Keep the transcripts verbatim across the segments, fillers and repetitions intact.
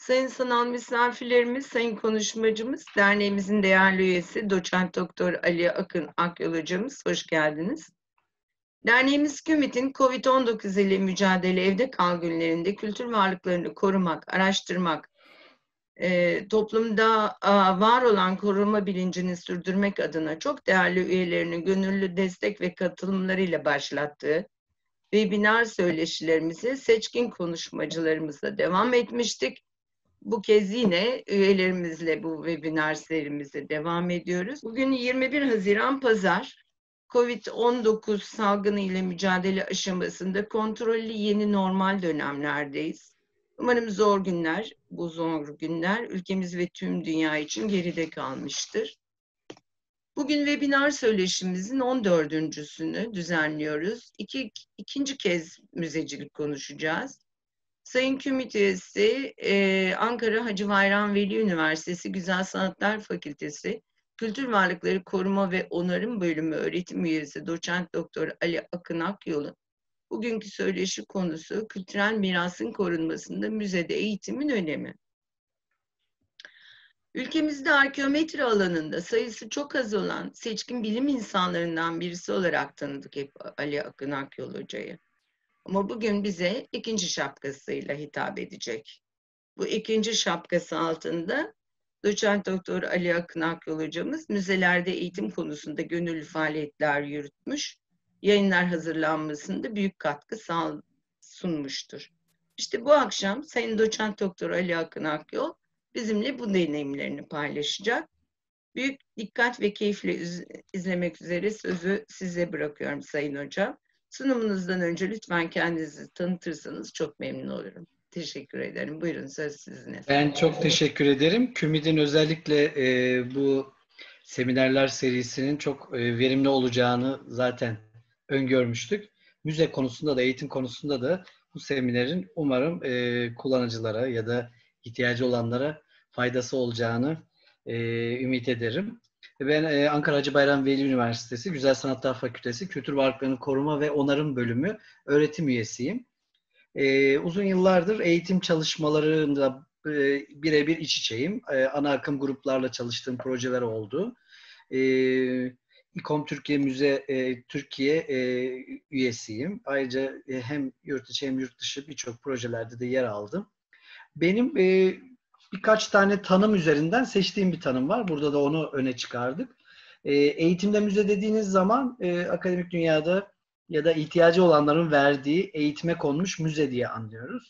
Sayın sanal misafirlerimiz, sayın konuşmacımız, derneğimizin değerli üyesi Doçent Doktor Ali Akın Akyol hocamız, hoş geldiniz. Derneğimiz KÜMİT'in kovid on dokuz ile mücadele evde kal günlerinde kültür varlıklarını korumak, araştırmak, e, toplumda a, var olan koruma bilincini sürdürmek adına çok değerli üyelerinin gönüllü destek ve katılımlarıyla başlattığı webinar söyleşilerimize seçkin konuşmacılarımızla devam etmiştik. Bu kez yine üyelerimizle bu webinar serimize devam ediyoruz. Bugün yirmi bir Haziran Pazar, kovid on dokuz salgını ile mücadele aşamasında kontrollü yeni normal dönemlerdeyiz. Umarım zor günler, bu zor günler ülkemiz ve tüm dünya için geride kalmıştır. Bugün webinar söyleşimizin on dördüncüsünü düzenliyoruz. İki, ikinci kez müzecilik konuşacağız. Sayın KÜMİT üyesi, e, Ankara Hacı Bayram Veli Üniversitesi Güzel Sanatlar Fakültesi Kültür Varlıkları Koruma ve Onarım Bölümü öğretim üyesi Doçent Doktor Ali Akın Akyol'un bugünkü söyleşi konusu kültürel mirasın korunmasında müzede eğitimin önemi. Ülkemizde arkeometri alanında sayısı çok az olan seçkin bilim insanlarından birisi olarak tanıdık hep Ali Akın Akyol hocayı. Ama bugün bize ikinci şapkasıyla hitap edecek. Bu ikinci şapkası altında Doçent Doktor Ali Akın Akyol hocamız müzelerde eğitim konusunda gönüllü faaliyetler yürütmüş, yayınlar hazırlanmasında büyük katkı sunmuştur. İşte bu akşam Sayın Doçent Doktor Ali Akın Akyol bizimle bu deneyimlerini paylaşacak. Büyük dikkat ve keyifle izlemek üzere sözü size bırakıyorum Sayın Hocam. Sunumunuzdan önce lütfen kendinizi tanıtırsanız çok memnun olurum. Teşekkür ederim. Buyurun, söz sizinle. Ben çok teşekkür ederim. KÜMİT'in özellikle e, bu seminerler serisinin çok e, verimli olacağını zaten öngörmüştük. Müze konusunda da, eğitim konusunda da bu seminerin umarım e, kullanıcılara ya da ihtiyacı olanlara faydası olacağını e, ümit ederim. Ben e, Ankara Hacı Bayram Veli Üniversitesi Güzel Sanatlar Fakültesi Kültür Varlıklarını Koruma ve Onarım Bölümü öğretim üyesiyim. Ee, uzun yıllardır eğitim çalışmalarında e, birebir iç içeyim. E, ana akım gruplarla çalıştığım projeler oldu. E, İKOM Türkiye Müze e, Türkiye e, üyesiyim. Ayrıca e, hem yurt içi hem yurt dışı birçok projelerde de yer aldım. Benim e, birkaç tane tanım üzerinden seçtiğim bir tanım var. Burada da onu öne çıkardık. E, eğitimde müze dediğiniz zaman e, akademik dünyada ya da ihtiyacı olanların verdiği eğitime konmuş müze diye anlıyoruz.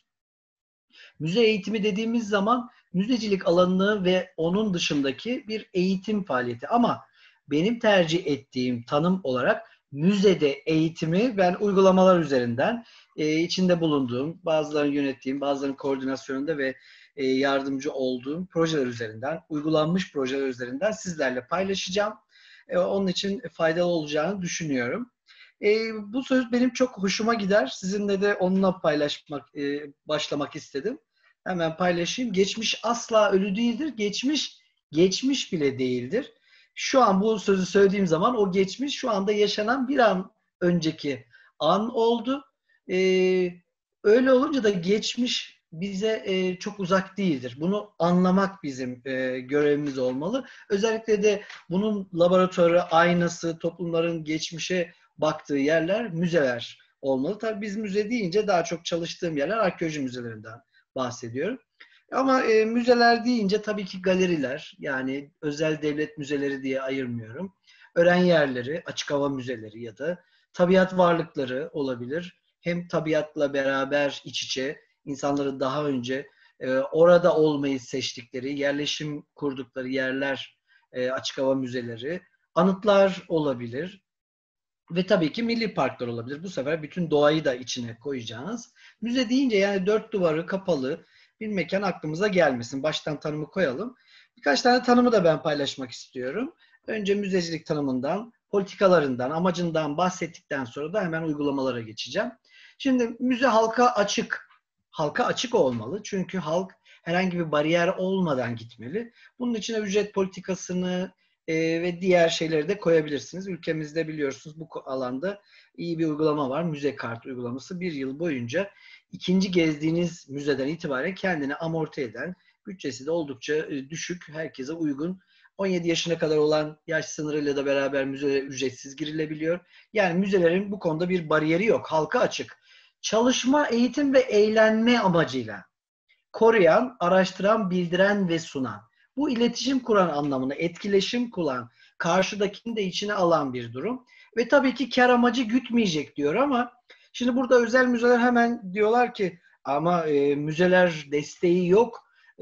Müze eğitimi dediğimiz zaman müzecilik alanını ve onun dışındaki bir eğitim faaliyeti. Ama benim tercih ettiğim tanım olarak müzede eğitimi ben uygulamalar üzerinden e, içinde bulunduğum, bazılarını yönettiğim, bazılarının koordinasyonunda ve e, yardımcı olduğum projeler üzerinden, uygulanmış projeler üzerinden sizlerle paylaşacağım. E, onun için faydalı olacağını düşünüyorum. E, bu söz benim çok hoşuma gider. Sizinle de onunla paylaşmak, e, başlamak istedim. Hemen paylaşayım. Geçmiş asla ölü değildir. Geçmiş, geçmiş bile değildir. Şu an bu sözü söylediğim zaman o geçmiş şu anda yaşanan bir an önceki an oldu. E, öyle olunca da geçmiş bize e, çok uzak değildir. Bunu anlamak bizim e, görevimiz olmalı. Özellikle de bunun laboratuvarı, aynası, toplumların geçmişe baktığı yerler müzeler olmalı. Tabii biz müze deyince daha çok çalıştığım yerler arkeoloji müzelerinden bahsediyorum. Ama e, müzeler deyince tabii ki galeriler, yani özel devlet müzeleri diye ayırmıyorum. Öğren yerleri, açık hava müzeleri ya da tabiat varlıkları olabilir. Hem tabiatla beraber iç içe insanları daha önce e, orada olmayı seçtikleri, yerleşim kurdukları yerler, e, açık hava müzeleri, anıtlar olabilir. Ve tabii ki milli parklar olabilir. Bu sefer bütün doğayı da içine koyacağınız. Müze deyince yani dört duvarı kapalı bir mekan aklımıza gelmesin. Baştan tanımı koyalım. Birkaç tane tanımı da ben paylaşmak istiyorum. Önce müzecilik tanımından, politikalarından, amacından bahsettikten sonra da hemen uygulamalara geçeceğim. Şimdi müze halka açık. Halka açık olmalı. Çünkü halk herhangi bir bariyer olmadan gitmeli. Bunun içine ücret politikasını, Ee, ve diğer şeyleri de koyabilirsiniz. Ülkemizde biliyorsunuz bu alanda iyi bir uygulama var. Müze kart uygulaması. Bir yıl boyunca ikinci gezdiğiniz müzeden itibaren kendini amorti eden Bütçesi de oldukça e, düşük, herkese uygun. on yedi yaşına kadar olan yaş sınırıyla da beraber müzelere ücretsiz girilebiliyor. Yani müzelerin bu konuda bir bariyeri yok. Halka açık. Çalışma, eğitim ve eğlenme amacıyla koruyan, araştıran, bildiren ve sunan. Bu iletişim kuran anlamını, etkileşim kuran, karşıdakini de içine alan bir durum. Ve tabii ki kar amacı gütmeyecek diyor ama şimdi burada özel müzeler hemen diyorlar ki ama e, müzeler desteği yok,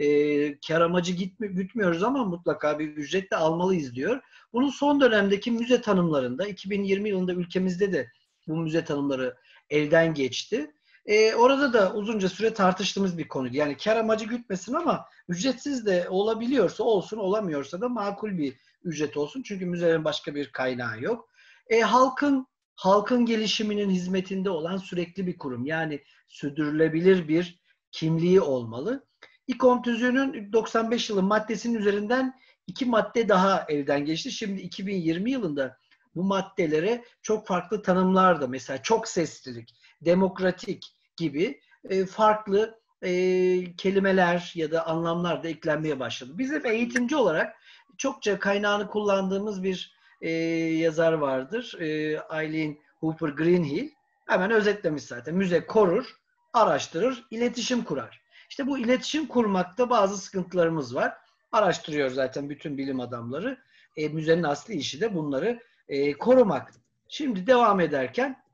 e, kar amacı gitmi, gütmüyoruz ama mutlaka bir ücret de almalıyız diyor. Bunun son dönemdeki müze tanımlarında, iki bin yirmi yılında ülkemizde de bu müze tanımları elden geçti. Ee, orada da uzunca süre tartıştığımız bir konuydu. Yani kar amacı gütmesin ama ücretsiz de olabiliyorsa olsun, olamıyorsa da makul bir ücret olsun. Çünkü müzelerin başka bir kaynağı yok. E, halkın halkın gelişiminin hizmetinde olan sürekli bir kurum. Yani sürdürülebilir bir kimliği olmalı. İKOM tüzüğünün doksan beş yılı maddesinin üzerinden iki madde daha elden geçti. Şimdi iki bin yirmi yılında bu maddelere çok farklı tanımlar da, mesela çok seslilik, demokratik gibi e, farklı e, kelimeler ya da anlamlar da eklenmeye başladı. Bizim eğitimci olarak çokça kaynağını kullandığımız bir e, yazar vardır. E, Eileen Hooper Greenhill. Hemen özetlemiş zaten. Müze korur, araştırır, iletişim kurar. İşte bu iletişim kurmakta bazı sıkıntılarımız var. Araştırıyor zaten bütün bilim adamları. E, müzenin asli işi de bunları e, korumak. Şimdi devam ederken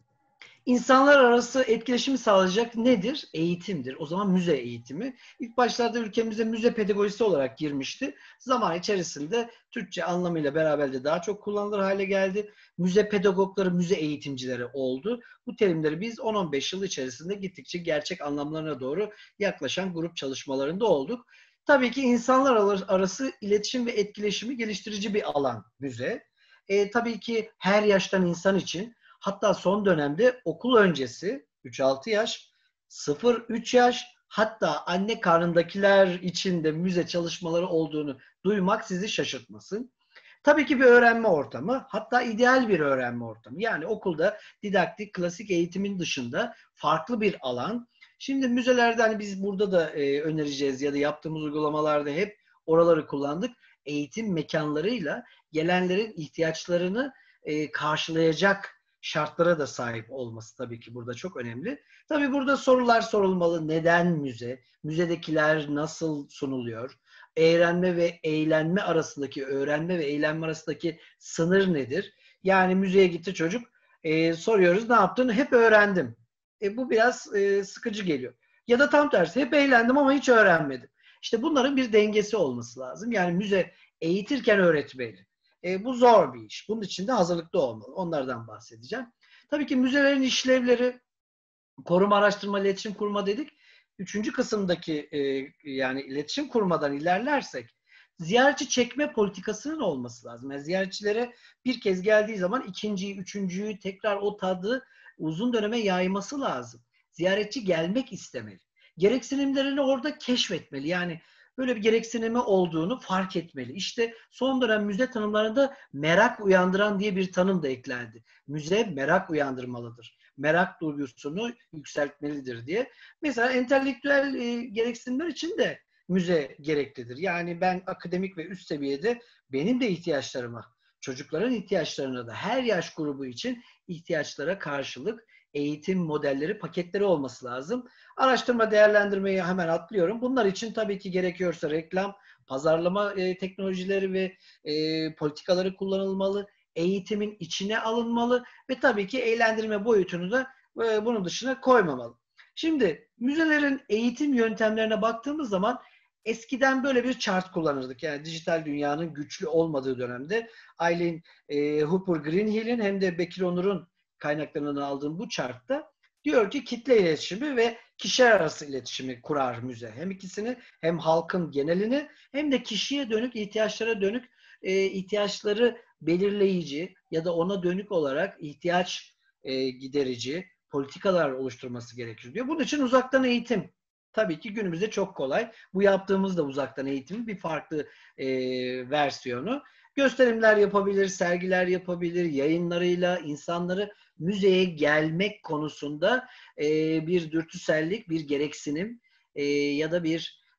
İnsanlar arası etkileşimi sağlayacak nedir? Eğitimdir. O zaman müze eğitimi. İlk başlarda ülkemize müze pedagojisi olarak girmişti. Zaman içerisinde Türkçe anlamıyla beraber de daha çok kullanılır hale geldi. Müze pedagogları, müze eğitimcileri oldu. Bu terimleri biz on on beş yıl içerisinde gittikçe gerçek anlamlarına doğru yaklaşan grup çalışmalarında olduk. Tabii ki insanlar arası iletişim ve etkileşimi geliştirici bir alan müze. E, tabii ki her yaştan insan için, hatta son dönemde okul öncesi üç altı yaş, sıfır üç yaş, hatta anne karnındakiler için de müze çalışmaları olduğunu duymak sizi şaşırtmasın. Tabii ki bir öğrenme ortamı, hatta ideal bir öğrenme ortamı. Yani okulda didaktik, klasik eğitimin dışında farklı bir alan. Şimdi müzelerde hani biz burada da e, önereceğiz ya da yaptığımız uygulamalarda hep oraları kullandık. Eğitim mekanlarıyla gelenlerin ihtiyaçlarını e, karşılayacak şartlara da sahip olması tabii ki burada çok önemli. Tabii burada sorular sorulmalı. Neden müze? Müzedekiler nasıl sunuluyor? Öğrenme ve eğlenme arasındaki, öğrenme ve eğlenme arasındaki sınır nedir? Yani müzeye gitti çocuk, e, soruyoruz ne yaptın? Hep öğrendim. E, bu biraz e, sıkıcı geliyor. Ya da tam tersi, hep eğlendim ama hiç öğrenmedim. İşte bunların bir dengesi olması lazım. Yani müze eğitirken öğretmeli. E, bu zor bir iş. Bunun için de hazırlıklı olmalı. Onlardan bahsedeceğim. Tabii ki müzelerin işlevleri, koruma, araştırma, iletişim kurma dedik. Üçüncü kısımdaki e, yani iletişim kurmadan ilerlersek ziyaretçi çekme politikasının olması lazım. Yani ziyaretçilere bir kez geldiği zaman ikinciyi, üçüncüyü tekrar o tadı uzun döneme yayması lazım. Ziyaretçi gelmek istemeli. Gereksinimlerini orada keşfetmeli. Yani böyle bir gereksinimi olduğunu fark etmeli. İşte son dönem müze tanımlarında merak uyandıran diye bir tanım da eklendi. Müze merak uyandırmalıdır. Merak duygusunu yükseltmelidir diye. Mesela entelektüel e, gereksinimler için de müze gereklidir. Yani ben akademik ve üst seviyede benim de ihtiyaçlarıma, çocukların ihtiyaçlarına da her yaş grubu için ihtiyaçlara karşılık eğitim modelleri, paketleri olması lazım. Araştırma, değerlendirmeyi hemen atlıyorum. Bunlar için tabii ki gerekiyorsa reklam, pazarlama e, teknolojileri ve e, politikaları kullanılmalı. Eğitimin içine alınmalı ve tabii ki eğlendirme boyutunu da e, bunun dışına koymamalı. Şimdi müzelerin eğitim yöntemlerine baktığımız zaman eskiden böyle bir chart kullanırdık. Yani dijital dünyanın güçlü olmadığı dönemde Eileen e, Hooper Greenhill'in hem de Bekir Onur'un kaynaklarından aldığım bu chartta diyor ki kitle iletişimi ve kişiler arası iletişimi kurar müze. Hem ikisini, hem halkın genelini hem de kişiye dönük, ihtiyaçlara dönük e, ihtiyaçları belirleyici ya da ona dönük olarak ihtiyaç e, giderici politikalar oluşturması gerekir diyor. Bunun için uzaktan eğitim tabii ki günümüzde çok kolay. Bu yaptığımız da uzaktan eğitimin bir farklı e, versiyonu. Gösterimler yapabilir, sergiler yapabilir, yayınlarıyla insanları müzeye gelmek konusunda e, bir dürtüsellik, bir gereksinim e, ya da bir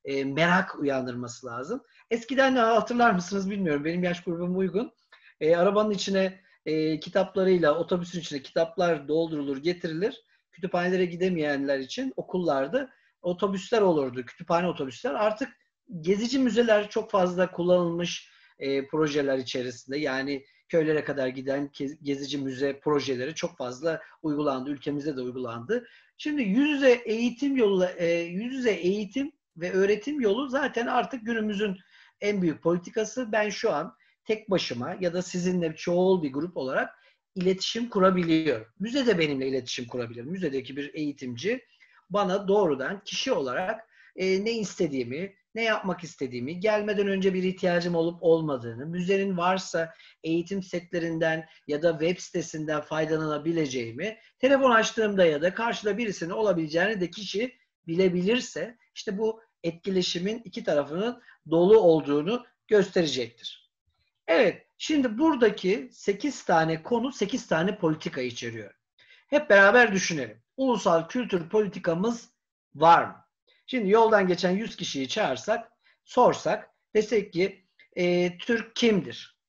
e, merak uyandırması lazım. Eskiden hatırlar mısınız bilmiyorum. Benim yaş grubum uygun. E, arabanın içine e, kitaplarıyla, otobüsün içine kitaplar doldurulur, getirilir. Kütüphanelere gidemeyenler için okullarda otobüsler olurdu. Kütüphane otobüsler. Artık gezici müzeler çok fazla kullanılmış e, projeler içerisinde. Yani köylere kadar giden gezici müze projeleri çok fazla uygulandı. Ülkemizde de uygulandı. Şimdi yüz yüze eğitim yolu, e, yüz yüze eğitim ve öğretim yolu zaten artık günümüzün en büyük politikası. Ben şu an tek başıma ya da sizinle çoğul bir grup olarak iletişim kurabiliyorum. Müze de benimle iletişim kurabilir. Müzedeki bir eğitimci bana doğrudan kişi olarak e, ne istediğimi, ne yapmak istediğimi, gelmeden önce bir ihtiyacım olup olmadığını, müzenin varsa eğitim setlerinden ya da web sitesinden faydalanabileceğimi, telefon açtığımda ya da karşıda birisinin olabileceğini de kişi bilebilirse, işte bu etkileşimin iki tarafının dolu olduğunu gösterecektir. Evet, şimdi buradaki sekiz tane konu sekiz tane politika içeriyor. Hep beraber düşünelim. Ulusal kültür politikamız var mı? Şimdi yoldan geçen yüz kişiyi çağırsak, sorsak, desek ki e, Türk kimdir?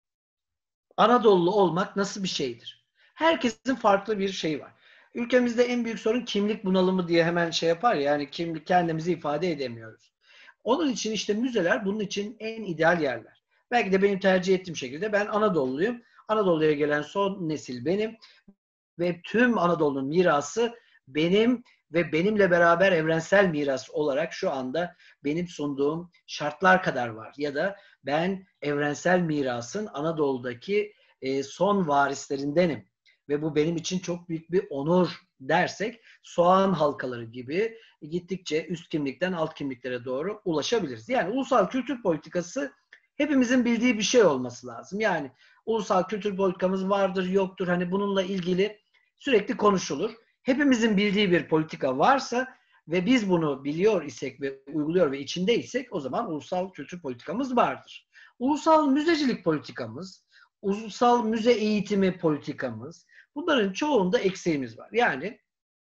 Anadolu olmak nasıl bir şeydir? Herkesin farklı bir şeyi var. Ülkemizde en büyük sorun kimlik bunalımı diye hemen şey yapar ya, yani kimlik, kendimizi ifade edemiyoruz. Onun için işte müzeler bunun için en ideal yerler. Belki de benim tercih ettiğim şekilde ben Anadolu'luyum. Anadolu'ya gelen son nesil benim ve tüm Anadolu'nun mirası benim ve benimle beraber evrensel miras olarak şu anda benim sunduğum şartlar kadar var. Ya da ben evrensel mirasın Anadolu'daki e, son varislerindenim ve bu benim için çok büyük bir onur dersek soğan halkaları gibi gittikçe üst kimlikten alt kimliklere doğru ulaşabiliriz. Yani ulusal kültür politikası hepimizin bildiği bir şey olması lazım. Yani ulusal kültür politikamız vardır, yoktur. Hani bununla ilgili sürekli konuşulur. Hepimizin bildiği bir politika varsa ve biz bunu biliyor isek ve uyguluyor ve içindeysek o zaman ulusal kültür politikamız vardır. Ulusal müzecilik politikamız, ulusal müze eğitimi politikamız, bunların çoğunda eksiğimiz var. Yani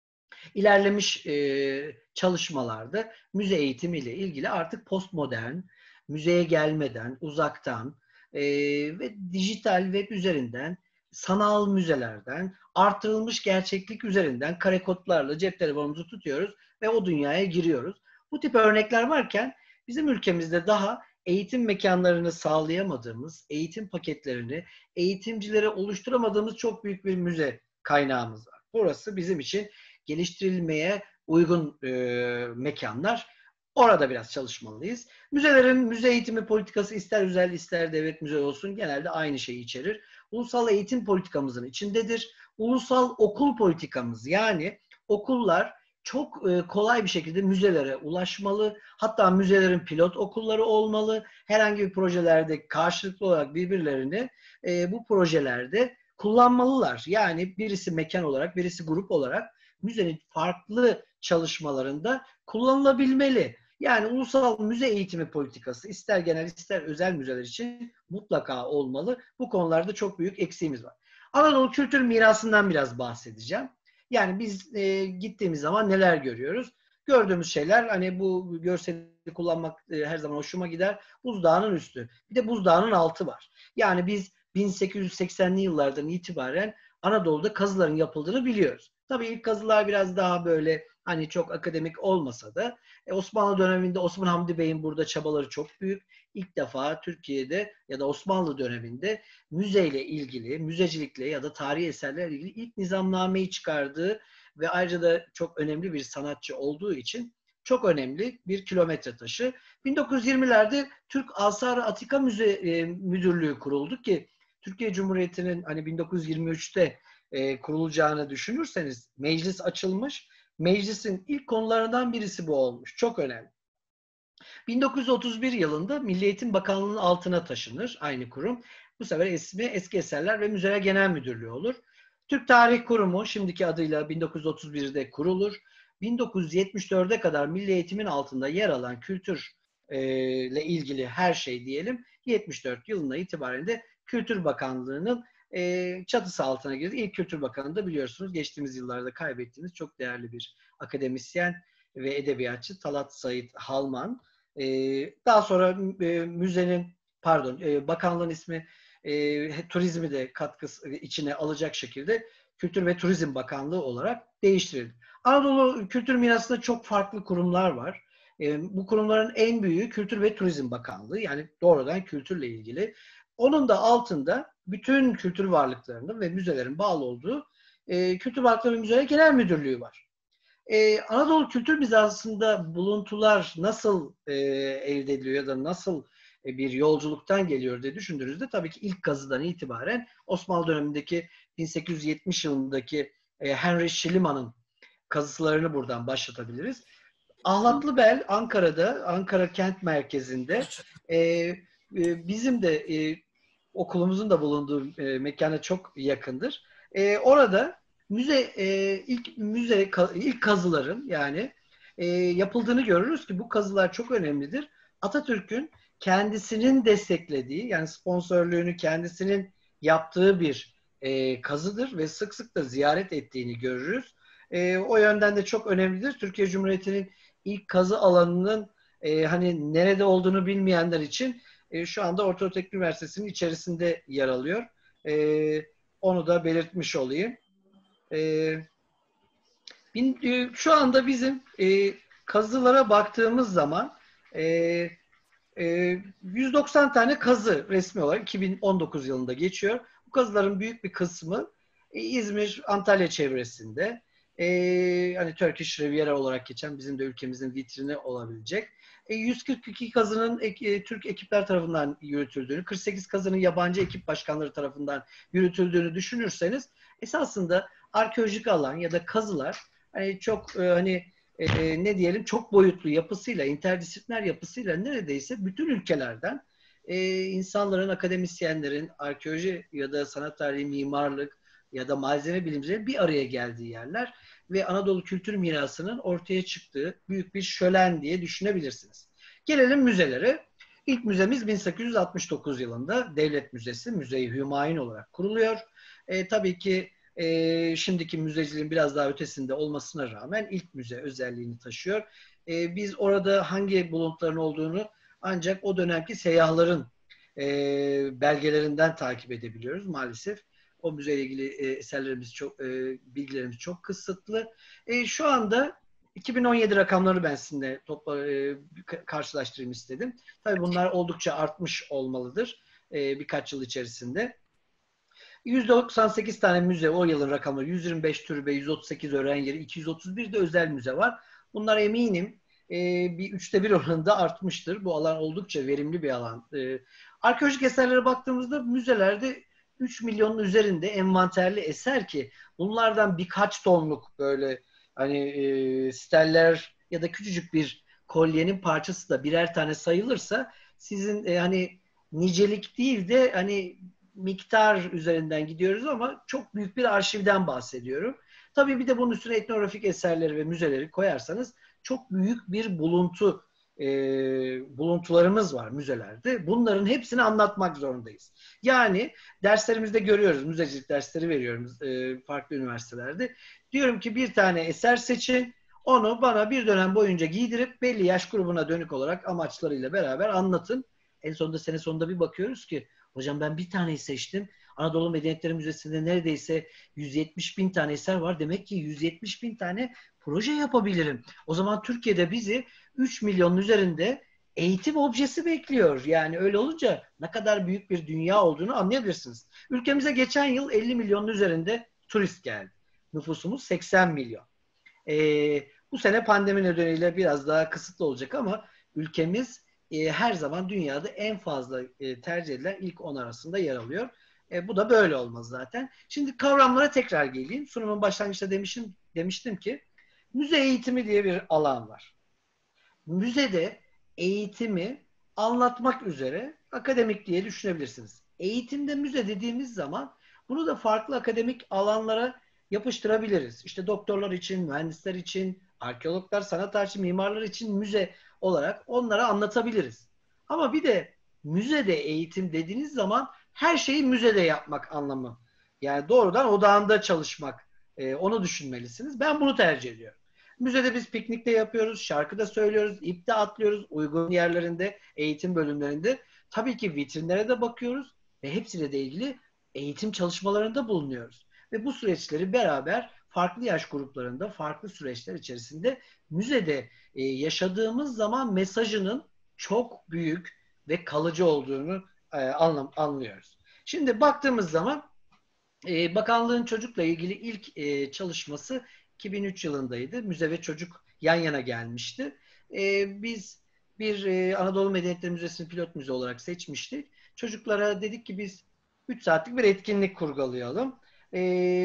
ilerlemiş e, çalışmalarda müze eğitimiyle ilgili artık postmodern, müzeye gelmeden, uzaktan e, ve dijital web üzerinden, sanal müzelerden, artırılmış gerçeklik üzerinden kare kodlarla cep telefonumuzu tutuyoruz ve o dünyaya giriyoruz. Bu tip örnekler varken bizim ülkemizde daha eğitim mekanlarını sağlayamadığımız, eğitim paketlerini eğitimcilere oluşturamadığımız çok büyük bir müze kaynağımız var. Burası bizim için geliştirilmeye uygun e, mekanlar. Orada biraz çalışmalıyız. Müzelerin müze eğitimi politikası ister özel ister devlet müze olsun genelde aynı şeyi içerir. Ulusal eğitim politikamızın içindedir. Ulusal okul politikamız, yani okullar çok e, kolay bir şekilde müzelere ulaşmalı. Hatta müzelerin pilot okulları olmalı. Herhangi bir projelerde karşılıklı olarak birbirlerini e, bu projelerde kullanmalılar. Yani birisi mekan olarak, birisi grup olarak müzenin farklı çalışmalarında kullanılabilmeli. Yani ulusal müze eğitimi politikası ister genel ister özel müzeler için mutlaka olmalı. Bu konularda çok büyük eksiğimiz var. Anadolu kültür mirasından biraz bahsedeceğim. Yani biz e, gittiğimiz zaman neler görüyoruz? Gördüğümüz şeyler, hani bu görseli kullanmak e, her zaman hoşuma gider. Buzdağının üstü. Bir de buzdağının altı var. Yani biz bin sekiz yüz seksenli yıllardan itibaren Anadolu'da kazıların yapıldığını biliyoruz. Tabii ilk kazılar biraz daha böyle hani çok akademik olmasa da e, Osmanlı döneminde Osman Hamdi Bey'in burada çabaları çok büyük. İlk defa Türkiye'de ya da Osmanlı döneminde müzeyle ilgili, müzecilikle ya da tarihi eserlerle ilgili ilk nizamnameyi çıkardığı ve ayrıca da çok önemli bir sanatçı olduğu için çok önemli bir kilometre taşı. bin dokuz yüz yirmilerde Türk Asar-ı Atika Müze e, Müdürlüğü kuruldu ki Türkiye Cumhuriyeti'nin hani bin dokuz yüz yirmi üçte e, kurulacağını düşünürseniz meclis açılmış. Meclisin ilk konularından birisi bu olmuş. Çok önemli. bin dokuz yüz otuz bir yılında Milli Eğitim Bakanlığı'nın altına taşınır aynı kurum. Bu sefer ismi Eski Eserler ve Müzeler Genel Müdürlüğü olur. Türk Tarih Kurumu şimdiki adıyla bin dokuz yüz otuz birde kurulur. bin dokuz yüz yetmiş dörde kadar Milli Eğitim'in altında yer alan kültür e, ile ilgili her şey diyelim yetmiş dört yılına itibaren de Kültür Bakanlığı'nın e, çatısı altına girdi. İlk Kültür Bakanı da biliyorsunuz geçtiğimiz yıllarda kaybettiğimiz çok değerli bir akademisyen ve edebiyatçı Talat Said Halman. E, daha sonra e, müzenin, pardon, e, bakanlığın ismi e, turizmi de katkısı içine alacak şekilde Kültür ve Turizm Bakanlığı olarak değiştirildi. Anadolu Kültür Mirası'nda çok farklı kurumlar var. E, bu kurumların en büyüğü Kültür ve Turizm Bakanlığı, yani doğrudan kültürle ilgili. Onun da altında bütün kültür varlıklarının ve müzelerin bağlı olduğu e, Kültür Varlıkları ve Müzeler Genel Müdürlüğü var. Ee, Anadolu Kültür Mirası'nda buluntular nasıl e, elde ediliyor ya da nasıl e, bir yolculuktan geliyor diye düşündüğünüzde tabii ki ilk kazıdan itibaren Osmanlı dönemindeki bin sekiz yüz yetmiş yılındaki e, Henry Schliemann kazılarını buradan başlatabiliriz. Ahlatlıbel Ankara'da, Ankara kent merkezinde e, e, bizim de e, okulumuzun da bulunduğu e, mekana çok yakındır. E, orada müze e, ilk müze ilk kazıların yani e, yapıldığını görürüz ki bu kazılar çok önemlidir. Atatürk'ün kendisinin desteklediği, yani sponsorluğunu kendisinin yaptığı bir e, kazıdır ve sık sık da ziyaret ettiğini görürüz. E, o yönden de çok önemlidir. Türkiye Cumhuriyeti'nin ilk kazı alanının e, hani nerede olduğunu bilmeyenler için e, şu anda Orta Doğu Teknik Üniversitesi'nin içerisinde yer alıyor. E, onu da belirtmiş olayım. E, bin, e, şu anda bizim e, kazılara baktığımız zaman e, e, yüz doksan tane kazı resmi olarak iki bin on dokuz yılında geçiyor. Bu kazıların büyük bir kısmı e, İzmir, Antalya çevresinde. E, hani Turkish Riviera olarak geçen bizim de ülkemizin vitrini olabilecek. E, yüz kırk iki kazının e, Türk ekipler tarafından yürütüldüğünü, kırk sekiz kazının yabancı ekip başkanları tarafından yürütüldüğünü düşünürseniz esasında arkeolojik alan ya da kazılar hani çok e, hani e, ne diyelim çok boyutlu yapısıyla, interdisipliner yapısıyla neredeyse bütün ülkelerden e, insanların, akademisyenlerin, arkeoloji ya da sanat tarihi, mimarlık ya da malzeme bilimcilerin bir araya geldiği yerler ve Anadolu kültür mirasının ortaya çıktığı büyük bir şölen diye düşünebilirsiniz. Gelelim müzelere. İlk müzemiz bin sekiz yüz altmış dokuz yılında Devlet Müzesi, Müze-i Hümayun olarak kuruluyor. E, tabii ki e, şimdiki müzeciliğin biraz daha ötesinde olmasına rağmen ilk müze özelliğini taşıyor. E, biz orada hangi buluntuların olduğunu ancak o dönemki seyyahların e, belgelerinden takip edebiliyoruz maalesef. O müzeyle ilgili e, eserlerimiz çok, e, bilgilerimiz çok kısıtlı. E, şu anda iki bin on yedi rakamları ben sizinle topla, e, karşılaştırayım istedim. Tabii bunlar oldukça artmış olmalıdır e, birkaç yıl içerisinde. yüz doksan sekiz tane müze, o yılın rakamları, yüz yirmi beş türbe, yüz otuz sekiz öğren yeri, iki yüz otuz bir de özel müze var. Bunlar eminim e, bir üçte bir oranında artmıştır. Bu alan oldukça verimli bir alan. E, arkeolojik eserlere baktığımızda müzelerde üç milyonun üzerinde envanterli eser ki bunlardan birkaç tonluk böyle hani e, steller ya da küçücük bir kolyenin parçası da birer tane sayılırsa sizin e, hani nicelik değil de hani miktar üzerinden gidiyoruz ama çok büyük bir arşivden bahsediyorum. Tabii bir de bunun üstüne etnografik eserleri ve müzeleri koyarsanız çok büyük bir buluntu e, buluntularımız var müzelerde. Bunların hepsini anlatmak zorundayız. Yani derslerimizde görüyoruz, müzecilik dersleri veriyoruz e, farklı üniversitelerde. Diyorum ki bir tane eser seçin, onu bana bir dönem boyunca giydirip belli yaş grubuna dönük olarak amaçlarıyla beraber anlatın. En sonunda sene sonunda bir bakıyoruz ki hocam ben bir taneyi seçtim. Anadolu Medeniyetleri Müzesi'nde neredeyse yüz yetmiş bin tane eser var. Demek ki yüz yetmiş bin tane proje yapabilirim. O zaman Türkiye'de bizi üç milyonun üzerinde eğitim objesi bekliyor. Yani öyle olunca ne kadar büyük bir dünya olduğunu anlayabilirsiniz. Ülkemize geçen yıl elli milyonun üzerinde turist geldi. Nüfusumuz seksen milyon. Ee, bu sene pandemi nedeniyle biraz daha kısıtlı olacak ama ülkemiz e, her zaman dünyada en fazla e, tercih edilen ilk on arasında yer alıyor. E, bu da böyle olmaz zaten. Şimdi kavramlara tekrar geleyim. Sunumun başlangıçta demiştim, demiştim ki müze eğitimi diye bir alan var. Müzede eğitimi anlatmak üzere akademik diye düşünebilirsiniz. Eğitimde müze dediğimiz zaman bunu da farklı akademik alanlara yapıştırabiliriz. İşte doktorlar için, mühendisler için, arkeologlar, sanat tarihi, mimarlar için müze olarak onlara anlatabiliriz. Ama bir de müzede eğitim dediğiniz zaman her şeyi müzede yapmak anlamı. Yani doğrudan odağında çalışmak, e, onu düşünmelisiniz. Ben bunu tercih ediyorum. Müzede biz piknikte yapıyoruz, şarkı da söylüyoruz, ip de atlıyoruz uygun yerlerinde, eğitim bölümlerinde. Tabii ki vitrinlere de bakıyoruz ve hepsiyle de ilgili eğitim çalışmalarında bulunuyoruz. Ve bu süreçleri beraber farklı yaş gruplarında, farklı süreçler içerisinde müzede e, yaşadığımız zaman mesajının çok büyük ve kalıcı olduğunu e, anlam anlıyoruz. Şimdi baktığımız zaman e, bakanlığın çocukla ilgili ilk e, çalışması iki bin üç yılındaydı. Müze ve çocuk yan yana gelmişti. E, biz bir e, Anadolu Medeniyetleri Müzesi'ni pilot müze olarak seçmiştik. Çocuklara dedik ki biz üç saatlik bir etkinlik kurgulayalım. E,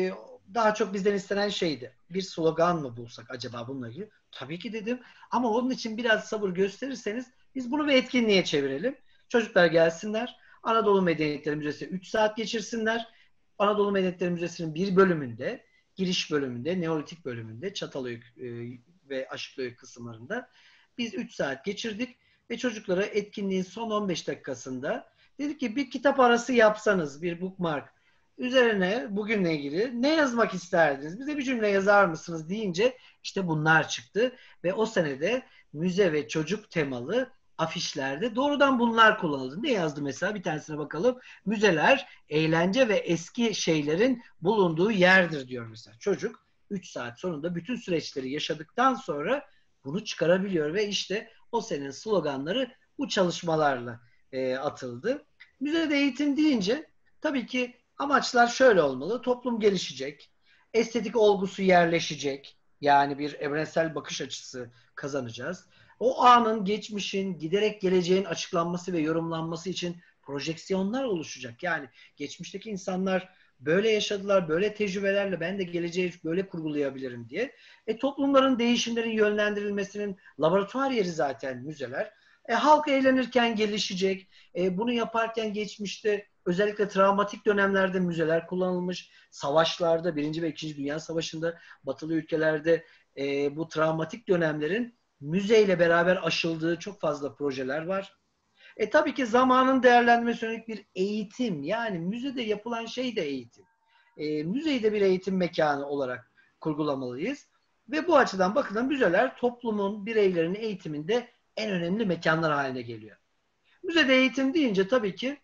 Daha çok bizden istenen şeydi. Bir slogan mı bulsak acaba bununla ilgili? Tabii ki dedim. Ama onun için biraz sabır gösterirseniz biz bunu bir etkinliğe çevirelim. Çocuklar gelsinler. Anadolu Medeniyetleri Müzesi üç saat geçirsinler. Anadolu Medeniyetleri Müzesi'nin bir bölümünde, giriş bölümünde, Neolitik bölümünde, Çatalhöyük e, ve Aşıklıhöyük kısımlarında biz üç saat geçirdik ve çocuklara etkinliğin son on beş dakikasında dedik ki bir kitap arası yapsanız, bir bookmark üzerine bugünle ilgili ne yazmak isterdiniz? Bize bir cümle yazar mısınız deyince işte bunlar çıktı ve o senede müze ve çocuk temalı afişlerde doğrudan bunlar kullanıldı. Ne yazdı mesela? Bir tanesine bakalım. Müzeler eğlence ve eski şeylerin bulunduğu yerdir diyor mesela. Çocuk üç saat sonunda bütün süreçleri yaşadıktan sonra bunu çıkarabiliyor ve işte o senenin sloganları bu çalışmalarla e, atıldı. Müzede eğitim deyince tabii ki amaçlar şöyle olmalı. Toplum gelişecek, estetik olgusu yerleşecek. Yani bir evrensel bakış açısı kazanacağız. O anın, geçmişin, giderek geleceğin açıklanması ve yorumlanması için projeksiyonlar oluşacak. Yani geçmişteki insanlar böyle yaşadılar, böyle tecrübelerle ben de geleceği böyle kurgulayabilirim diye. E, toplumların değişimlerin yönlendirilmesinin laboratuvar yeri zaten müzeler. E, halk eğlenirken gelişecek. E, bunu yaparken geçmişte özellikle travmatik dönemlerde müzeler kullanılmış. Savaşlarda, Birinci ve İkinci Dünya Savaşı'nda batılı ülkelerde e, bu travmatik dönemlerin müzeyle beraber aşıldığı çok fazla projeler var. E tabii ki zamanın değerlendirmesi yönelik bir eğitim. Yani müzede yapılan şey de eğitim. E, müzeyi de bir eğitim mekanı olarak kurgulamalıyız. Ve bu açıdan bakılan müzeler toplumun, bireylerin eğitiminde en önemli mekanlar haline geliyor. Müzede eğitim deyince tabii ki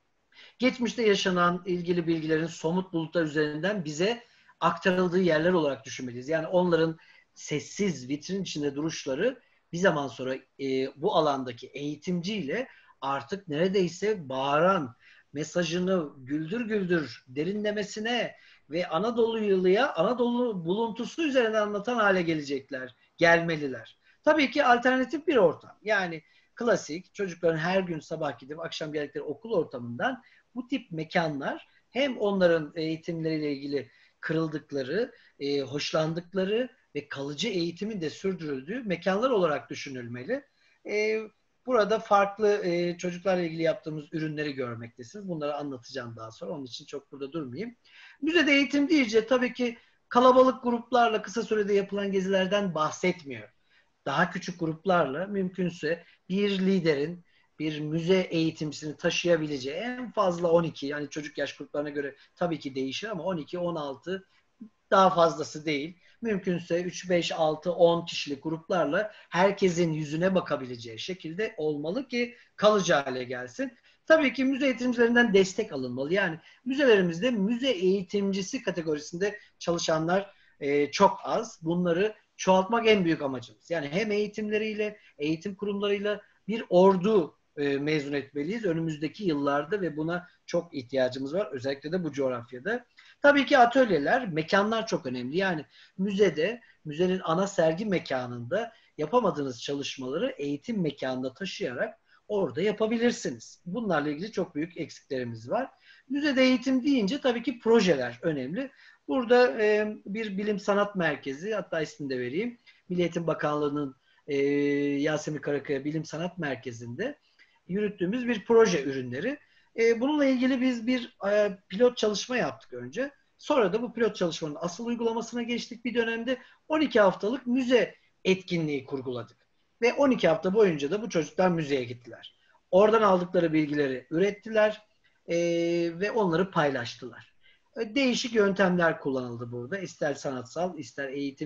geçmişte yaşanan ilgili bilgilerin somut bulutlar üzerinden bize aktarıldığı yerler olarak düşünmeliyiz. Yani onların sessiz vitrin içinde duruşları bir zaman sonra e, bu alandaki eğitimciyle artık neredeyse bağıran, mesajını güldür güldür derinlemesine ve Anadolu'ya, Anadolu buluntusu üzerine anlatan hale gelecekler, gelmeliler. Tabii ki alternatif bir ortam. Yani klasik çocukların her gün sabah gidip akşam geldikleri okul ortamından bu tip mekanlar hem onların eğitimleriyle ilgili kırıldıkları, e, hoşlandıkları ve kalıcı eğitimin de sürdürüldüğü mekanlar olarak düşünülmeli. E, Burada farklı e, çocuklarla ilgili yaptığımız ürünleri görmektesiniz. Bunları anlatacağım daha sonra. Onun için çok burada durmayayım. Müzede eğitim deyince tabii ki kalabalık gruplarla kısa sürede yapılan gezilerden bahsetmiyor. Daha küçük gruplarla mümkünse bir liderin bir müze eğitimcisini taşıyabileceği en fazla on iki, yani çocuk yaş gruplarına göre tabii ki değişir ama on iki on altı daha fazlası değil. Mümkünse üç beş altı on kişilik gruplarla herkesin yüzüne bakabileceği şekilde olmalı ki kalıcı hale gelsin. Tabii ki müze eğitimcilerinden destek alınmalı. Yani müzelerimizde müze eğitimcisi kategorisinde çalışanlar e, çok az. Bunları çoğaltmak en büyük amacımız. Yani hem eğitimleriyle, eğitim kurumlarıyla bir ordu e, mezun etmeliyiz önümüzdeki yıllarda ve buna çok ihtiyacımız var. Özellikle de bu coğrafyada. Tabii ki atölyeler, mekanlar çok önemli. Yani müzede, müzenin ana sergi mekanında yapamadığınız çalışmaları eğitim mekanında taşıyarak orada yapabilirsiniz. Bunlarla ilgili çok büyük eksiklerimiz var. Müzede eğitim deyince tabii ki projeler önemli. Burada e, bir bilim sanat merkezi, hatta ismini de vereyim. Milli Eğitim Bakanlığı'nın e, Yasemin Karakaya Bilim Sanat Merkezi'nde yürüttüğümüz bir proje ürünleri. E, bununla ilgili biz bir e, pilot çalışma yaptık önce. Sonra da bu pilot çalışmanın asıl uygulamasına geçtik. Bir dönemde on iki haftalık müze etkinliği kurguladık. Ve on iki hafta boyunca da bu çocuklar müzeye gittiler. Oradan aldıkları bilgileri ürettiler e, ve onları paylaştılar. E, değişik yöntemler kullanıldı burada. İster sanatsal, ister eğitim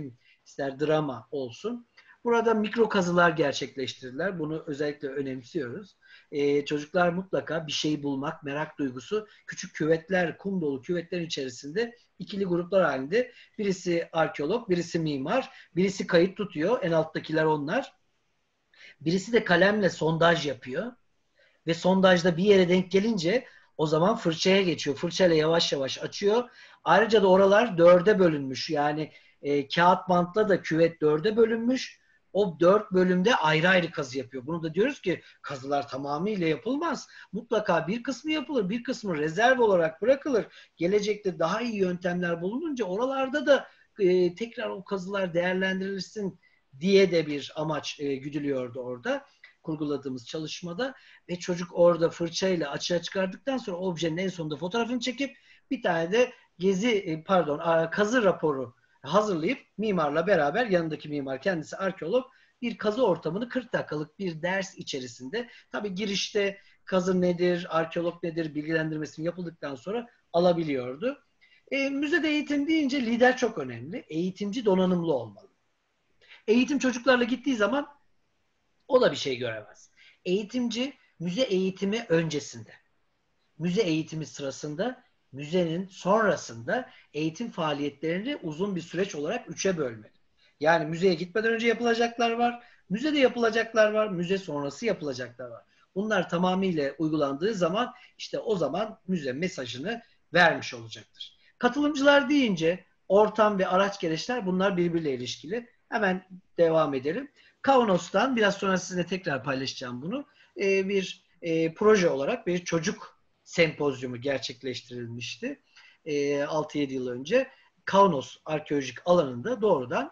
ister drama olsun. Burada mikro kazılar gerçekleştirirler. Bunu özellikle önemsiyoruz. Ee, çocuklar mutlaka bir şey bulmak, merak duygusu, küçük küvetler, kum dolu küvetlerin içerisinde ikili gruplar halinde. Birisi arkeolog, birisi mimar, birisi kayıt tutuyor. En alttakiler onlar. Birisi de kalemle sondaj yapıyor. Ve sondajda bir yere denk gelince o zaman fırçaya geçiyor. Fırçayla yavaş yavaş açıyor. Ayrıca da oralar dörde bölünmüş. Yani e, kağıt bantla da küvet dörde bölünmüş. O dört bölümde ayrı ayrı kazı yapıyor. Bunu da diyoruz ki kazılar tamamıyla yapılmaz. Mutlaka bir kısmı yapılır, bir kısmı rezerv olarak bırakılır. Gelecekte daha iyi yöntemler bulununca oralarda da e, tekrar o kazılar değerlendirilsin diye de bir amaç e, güdülüyordu orada kurguladığımız çalışmada ve çocuk orada fırçayla açığa çıkardıktan sonra objenin en sonunda fotoğrafını çekip bir tane de gezi pardon kazı raporu hazırlayıp mimarla beraber yanındaki mimar kendisi arkeolog bir kazı ortamını kırk dakikalık bir ders içerisinde tabii girişte kazı nedir, arkeolog nedir bilgilendirmesini yapıldıktan sonra alabiliyordu. E, müzede eğitim deyince lider çok önemli. Eğitimci donanımlı olmalı. Eğitim çocuklarla gittiği zaman o da bir şey göremez. Eğitimci müze eğitimi öncesinde, müze eğitimi sırasında, müzenin sonrasında eğitim faaliyetlerini uzun bir süreç olarak üçe bölmeli. Yani müzeye gitmeden önce yapılacaklar var, müzede yapılacaklar var, müze sonrası yapılacaklar var. Bunlar tamamıyla uygulandığı zaman işte o zaman müze mesajını vermiş olacaktır. Katılımcılar deyince ortam ve araç gereçler bunlar birbiriyle ilişkili. Hemen devam edelim. Kaunos'tan biraz sonra sizinle tekrar paylaşacağım bunu. Ee, bir e, proje olarak bir çocuk sempozyumu gerçekleştirilmişti. E, altı yedi yıl önce. Kaunos arkeolojik alanında doğrudan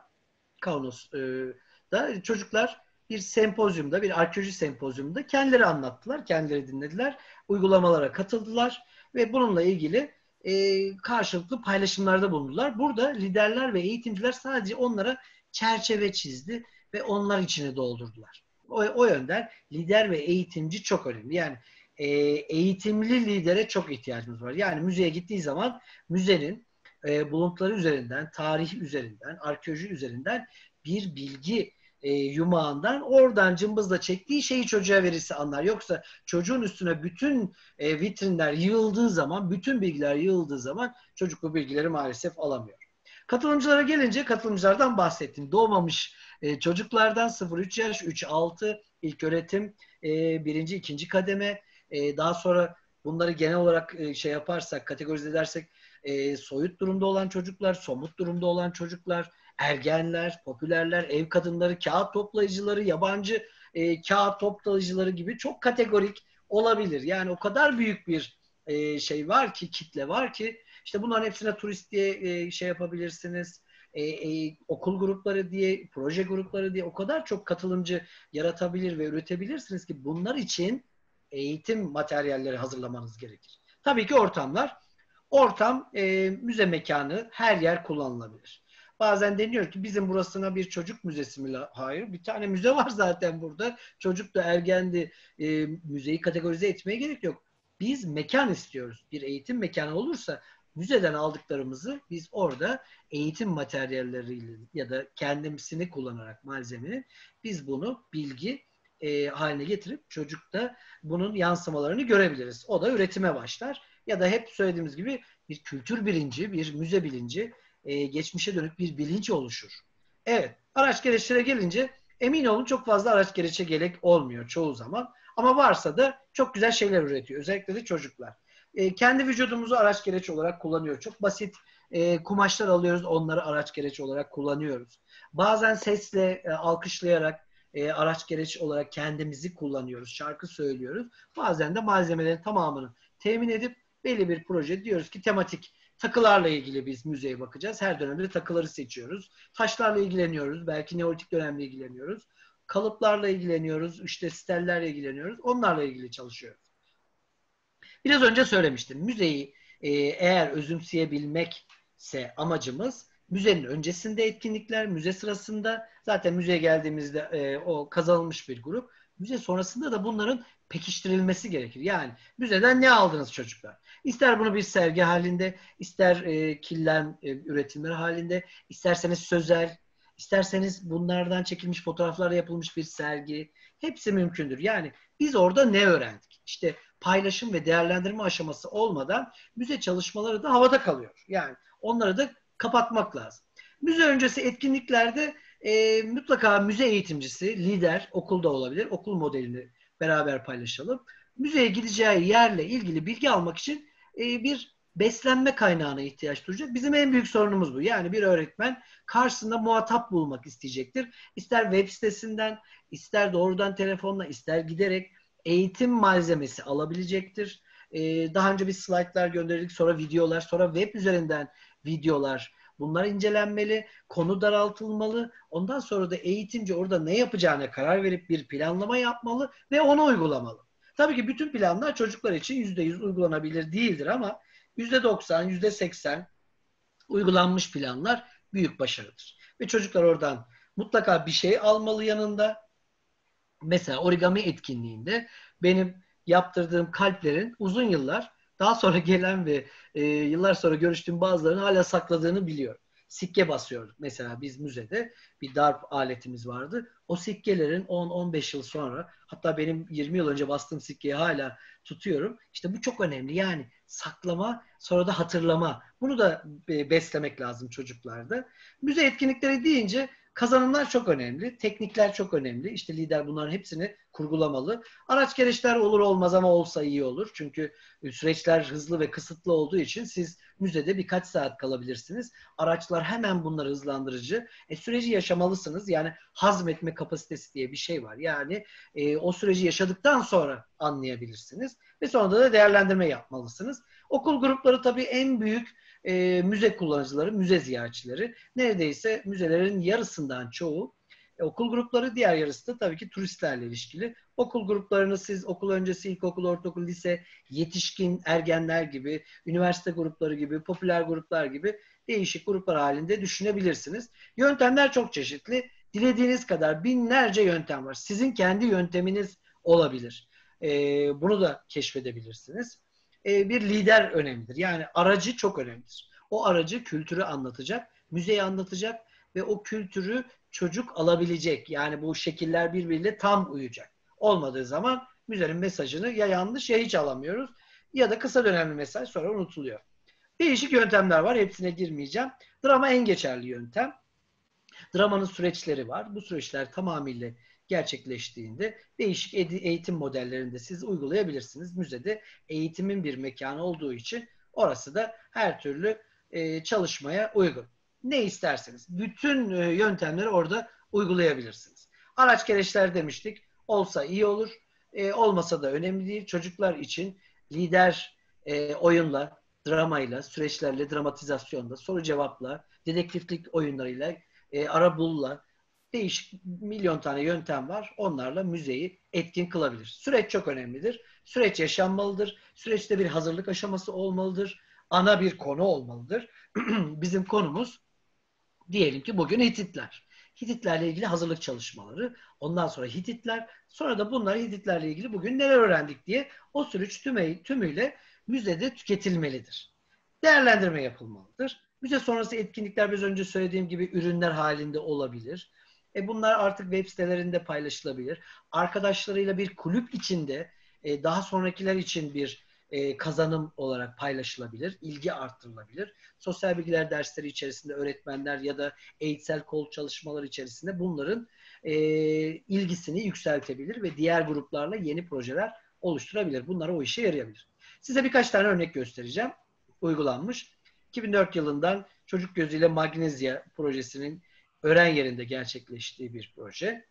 Kaunos'da çocuklar bir sempozyumda, bir arkeoloji sempozyumunda kendileri anlattılar, kendileri dinlediler, uygulamalara katıldılar ve bununla ilgili e, karşılıklı paylaşımlarda bulundular. Burada liderler ve eğitimciler sadece onlara çerçeve çizdi ve onlar içine doldurdular. O, o yönden lider ve eğitimci çok önemli. Yani e, eğitimli lidere çok ihtiyacımız var. Yani müzeye gittiği zaman müzenin e, buluntuları üzerinden, tarih üzerinden, arkeoloji üzerinden bir bilgi e, yumağından oradan cımbızla çektiği şeyi çocuğa verirse anlar. Yoksa çocuğun üstüne bütün e, vitrinler yığıldığı zaman, bütün bilgiler yığıldığı zaman çocuk bu bilgileri maalesef alamıyor. Katılımcılara gelince katılımcılardan bahsettim. Doğmamış e, çocuklardan sıfır üç yaş, üç altı ilköğretim, e, birinci, ikinci kademe, e, daha sonra bunları genel olarak e, şey yaparsak, kategorize edersek e, soyut durumda olan çocuklar, somut durumda olan çocuklar, ergenler, popülerler, ev kadınları, kağıt toplayıcıları, yabancı e, kağıt toplayıcıları gibi çok kategorik olabilir. Yani o kadar büyük bir e, şey var ki, kitle var ki işte bunların hepsine turist diye e, şey yapabilirsiniz. E, e, okul grupları diye, proje grupları diye o kadar çok katılımcı yaratabilir ve üretebilirsiniz ki bunlar için eğitim materyalleri hazırlamanız gerekir. Tabii ki ortamlar. Ortam, e, müze mekanı her yer kullanılabilir. Bazen deniyor ki bizim burasına bir çocuk müzesi mi? Hayır. Bir tane müze var zaten burada. Çocuk da ergendi. E, müzeyi kategorize etmeye gerek yok. Biz mekan istiyoruz. Bir eğitim mekanı olursa müzeden aldıklarımızı biz orada eğitim materyalleriyle ya da kendisini kullanarak malzemenin biz bunu bilgi e, haline getirip çocukta bunun yansımalarını görebiliriz. O da üretime başlar. Ya da hep söylediğimiz gibi bir kültür bilinci, bir müze bilinci, e, geçmişe dönük bir bilinç oluşur. Evet, araç gereçlere gelince emin olun çok fazla araç gereçe gerek olmuyor çoğu zaman. Ama varsa da çok güzel şeyler üretiyor. Özellikle de çocuklar. E, kendi vücudumuzu araç gereç olarak kullanıyor. Çok basit e, kumaşlar alıyoruz, onları araç gereç olarak kullanıyoruz. Bazen sesle, e, alkışlayarak e, araç gereç olarak kendimizi kullanıyoruz. Şarkı söylüyoruz. Bazen de malzemelerin tamamını temin edip belli bir proje diyoruz ki tematik takılarla ilgili biz müzeye bakacağız. Her dönemde takıları seçiyoruz. Taşlarla ilgileniyoruz. Belki Neolitik dönemle ilgileniyoruz. Kalıplarla ilgileniyoruz. İşte stellerle ilgileniyoruz. Onlarla ilgili çalışıyoruz. Biraz önce söylemiştim. Müzeyi e, eğer özümseyebilmekse amacımız müzenin öncesinde etkinlikler, müze sırasında zaten müzeye geldiğimizde e, o kazanılmış bir grup. Müze sonrasında da bunların pekiştirilmesi gerekir. Yani müzeden ne aldınız çocuklar? İster bunu bir sergi halinde, ister e, killen e, üretimleri halinde, isterseniz sözel, İsterseniz bunlardan çekilmiş fotoğraflarla yapılmış bir sergi. Hepsi mümkündür. Yani biz orada ne öğrendik? İşte paylaşım ve değerlendirme aşaması olmadan müze çalışmaları da havada kalıyor. Yani onları da kapatmak lazım. Müze öncesi etkinliklerde e, mutlaka müze eğitimcisi, lider, okulda olabilir, okul modelini beraber paylaşalım. Müzeye gideceği yerle ilgili bilgi almak için e, bir beslenme kaynağına ihtiyaç duyacak. Bizim en büyük sorunumuz bu. Yani bir öğretmen karşısında muhatap bulmak isteyecektir. İster web sitesinden, ister doğrudan telefonla, ister giderek eğitim malzemesi alabilecektir. Ee, daha önce bir slaytlar gönderdik, sonra videolar, sonra web üzerinden videolar. Bunlar incelenmeli, konu daraltılmalı. Ondan sonra da eğitimci orada ne yapacağına karar verip bir planlama yapmalı ve onu uygulamalı. Tabii ki bütün planlar çocuklar için yüzde yüz uygulanabilir değildir ama yüzde doksan, yüzde seksen uygulanmış planlar büyük başarıdır. Ve çocuklar oradan mutlaka bir şey almalı yanında. Mesela origami etkinliğinde benim yaptırdığım kalplerin uzun yıllar daha sonra gelen ve e, yıllar sonra görüştüğüm bazılarını hala sakladığını biliyorum. Sikke basıyorduk. Mesela biz müzede bir darp aletimiz vardı. O sikkelerin on on beş yıl sonra, hatta benim yirmi yıl önce bastığım sikkeyi hala tutuyorum. İşte bu çok önemli. Yani saklama, sonra da hatırlama. Bunu da e, beslemek lazım çocuklarda. Müze etkinlikleri deyince kazanımlar çok önemli. Teknikler çok önemli. İşte lider bunların hepsini kurgulamalı. Araç gereçler olur olmaz ama olsa iyi olur. Çünkü süreçler hızlı ve kısıtlı olduğu için siz müzede birkaç saat kalabilirsiniz. Araçlar hemen bunları hızlandırıcı. E, süreci yaşamalısınız. Yani hazmetme kapasitesi diye bir şey var. Yani e, o süreci yaşadıktan sonra anlayabilirsiniz. Ve sonra da değerlendirme yapmalısınız. Okul grupları tabii en büyük e, müze kullanıcıları, müze ziyaretçileri. Neredeyse müzelerin yarısından çoğu e, okul grupları, diğer yarısı da tabii ki turistlerle ilişkili. Okul gruplarını siz okul öncesi, ilkokul, ortaokul, lise, yetişkin, ergenler gibi, üniversite grupları gibi, popüler gruplar gibi değişik gruplar halinde düşünebilirsiniz. Yöntemler çok çeşitli. Dilediğiniz kadar binlerce yöntem var. Sizin kendi yönteminiz olabilir. E, bunu da keşfedebilirsiniz. E, bir lider önemlidir. Yani aracı çok önemlidir. O aracı kültürü anlatacak, müzeyi anlatacak ve o kültürü çocuk alabilecek. Yani bu şekiller birbiriyle tam uyacak. Olmadığı zaman müzenin mesajını ya yanlış ya hiç alamıyoruz ya da kısa dönemli mesaj sonra unutuluyor. Değişik yöntemler var. Hepsine girmeyeceğim. Drama en geçerli yöntem. Dramanın süreçleri var. Bu süreçler tamamıyla gerçekleştiğinde değişik eğitim modellerinde siz uygulayabilirsiniz. Müzede eğitimin bir mekanı olduğu için orası da her türlü e, çalışmaya uygun. Ne isterseniz. Bütün e, yöntemleri orada uygulayabilirsiniz. Araç gereçler demiştik. Olsa iyi olur. E, olmasa da önemli değil. Çocuklar için lider e, oyunla, dramayla, süreçlerle, dramatizasyonla, soru cevapla, dedektiflik oyunlarıyla, e, arabulla, değişik milyon tane yöntem var. Onlarla müzeyi etkin kılabilir. Süreç çok önemlidir. Süreç yaşanmalıdır. Süreçte bir hazırlık aşaması olmalıdır. Ana bir konu olmalıdır. Bizim konumuz diyelim ki bugün Hititler. Hititlerle ilgili hazırlık çalışmaları. Ondan sonra Hititler. Sonra da bunlar Hititlerle ilgili bugün neler öğrendik diye o süreç tümü, tümüyle müzede tüketilmelidir. Değerlendirme yapılmalıdır. Müze sonrası etkinlikler biraz önce söylediğim gibi ürünler halinde olabilir. E bunlar artık web sitelerinde paylaşılabilir. Arkadaşlarıyla bir kulüp içinde e, daha sonrakiler için bir e, kazanım olarak paylaşılabilir. İlgi arttırılabilir. Sosyal bilgiler dersleri içerisinde öğretmenler ya da eğitsel kol çalışmaları içerisinde bunların e, ilgisini yükseltebilir ve diğer gruplarla yeni projeler oluşturabilir. Bunlar o işe yarayabilir. Size birkaç tane örnek göstereceğim. Uygulanmış. iki bin dört yılından Çocuk Gözüyle Magnezya projesinin öğren yerinde gerçekleştiği bir proje.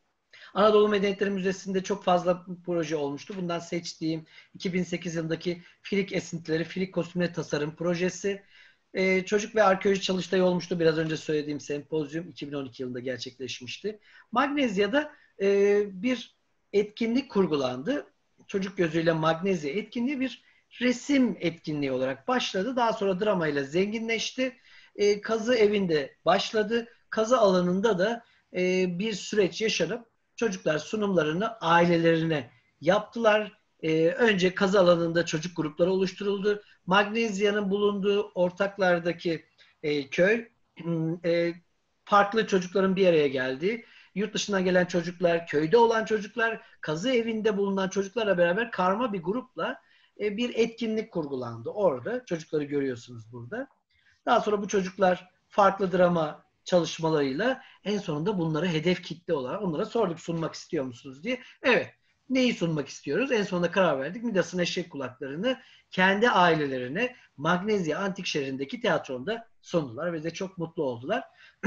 Anadolu Medeniyetleri Müzesi'nde çok fazla proje olmuştu. Bundan seçtiğim iki bin sekiz yılındaki Filik Esintileri, Filik Kostümleri Tasarım projesi. Ee, çocuk ve arkeoloji çalıştayı olmuştu. Biraz önce söylediğim sempozyum iki bin on iki yılında gerçekleşmişti. Magnezya'da e, bir etkinlik kurgulandı. Çocuk Gözüyle Magnezya etkinliği bir resim etkinliği olarak başladı. Daha sonra dramayla zenginleşti. E, kazı evinde başladı. Kazı alanında da e, bir süreç yaşanıp çocuklar sunumlarını ailelerine yaptılar. E, önce kazı alanında çocuk grupları oluşturuldu. Magnezya'nın bulunduğu ortaklardaki e, köy e, farklı çocukların bir araya geldiği, yurt dışından gelen çocuklar, köyde olan çocuklar, kazı evinde bulunan çocuklarla beraber karma bir grupla e, bir etkinlik kurgulandı. Orada çocukları görüyorsunuz burada. Daha sonra bu çocuklar farklı drama çalışmalarıyla en sonunda bunları hedef kitle olarak onlara sorduk, sunmak istiyor musunuz diye. Evet. Neyi sunmak istiyoruz? En sonunda karar verdik. Midas'ın eşek kulaklarını kendi ailelerine Magnezya Antik şehrindeki tiyatronda sundular ve de çok mutlu oldular.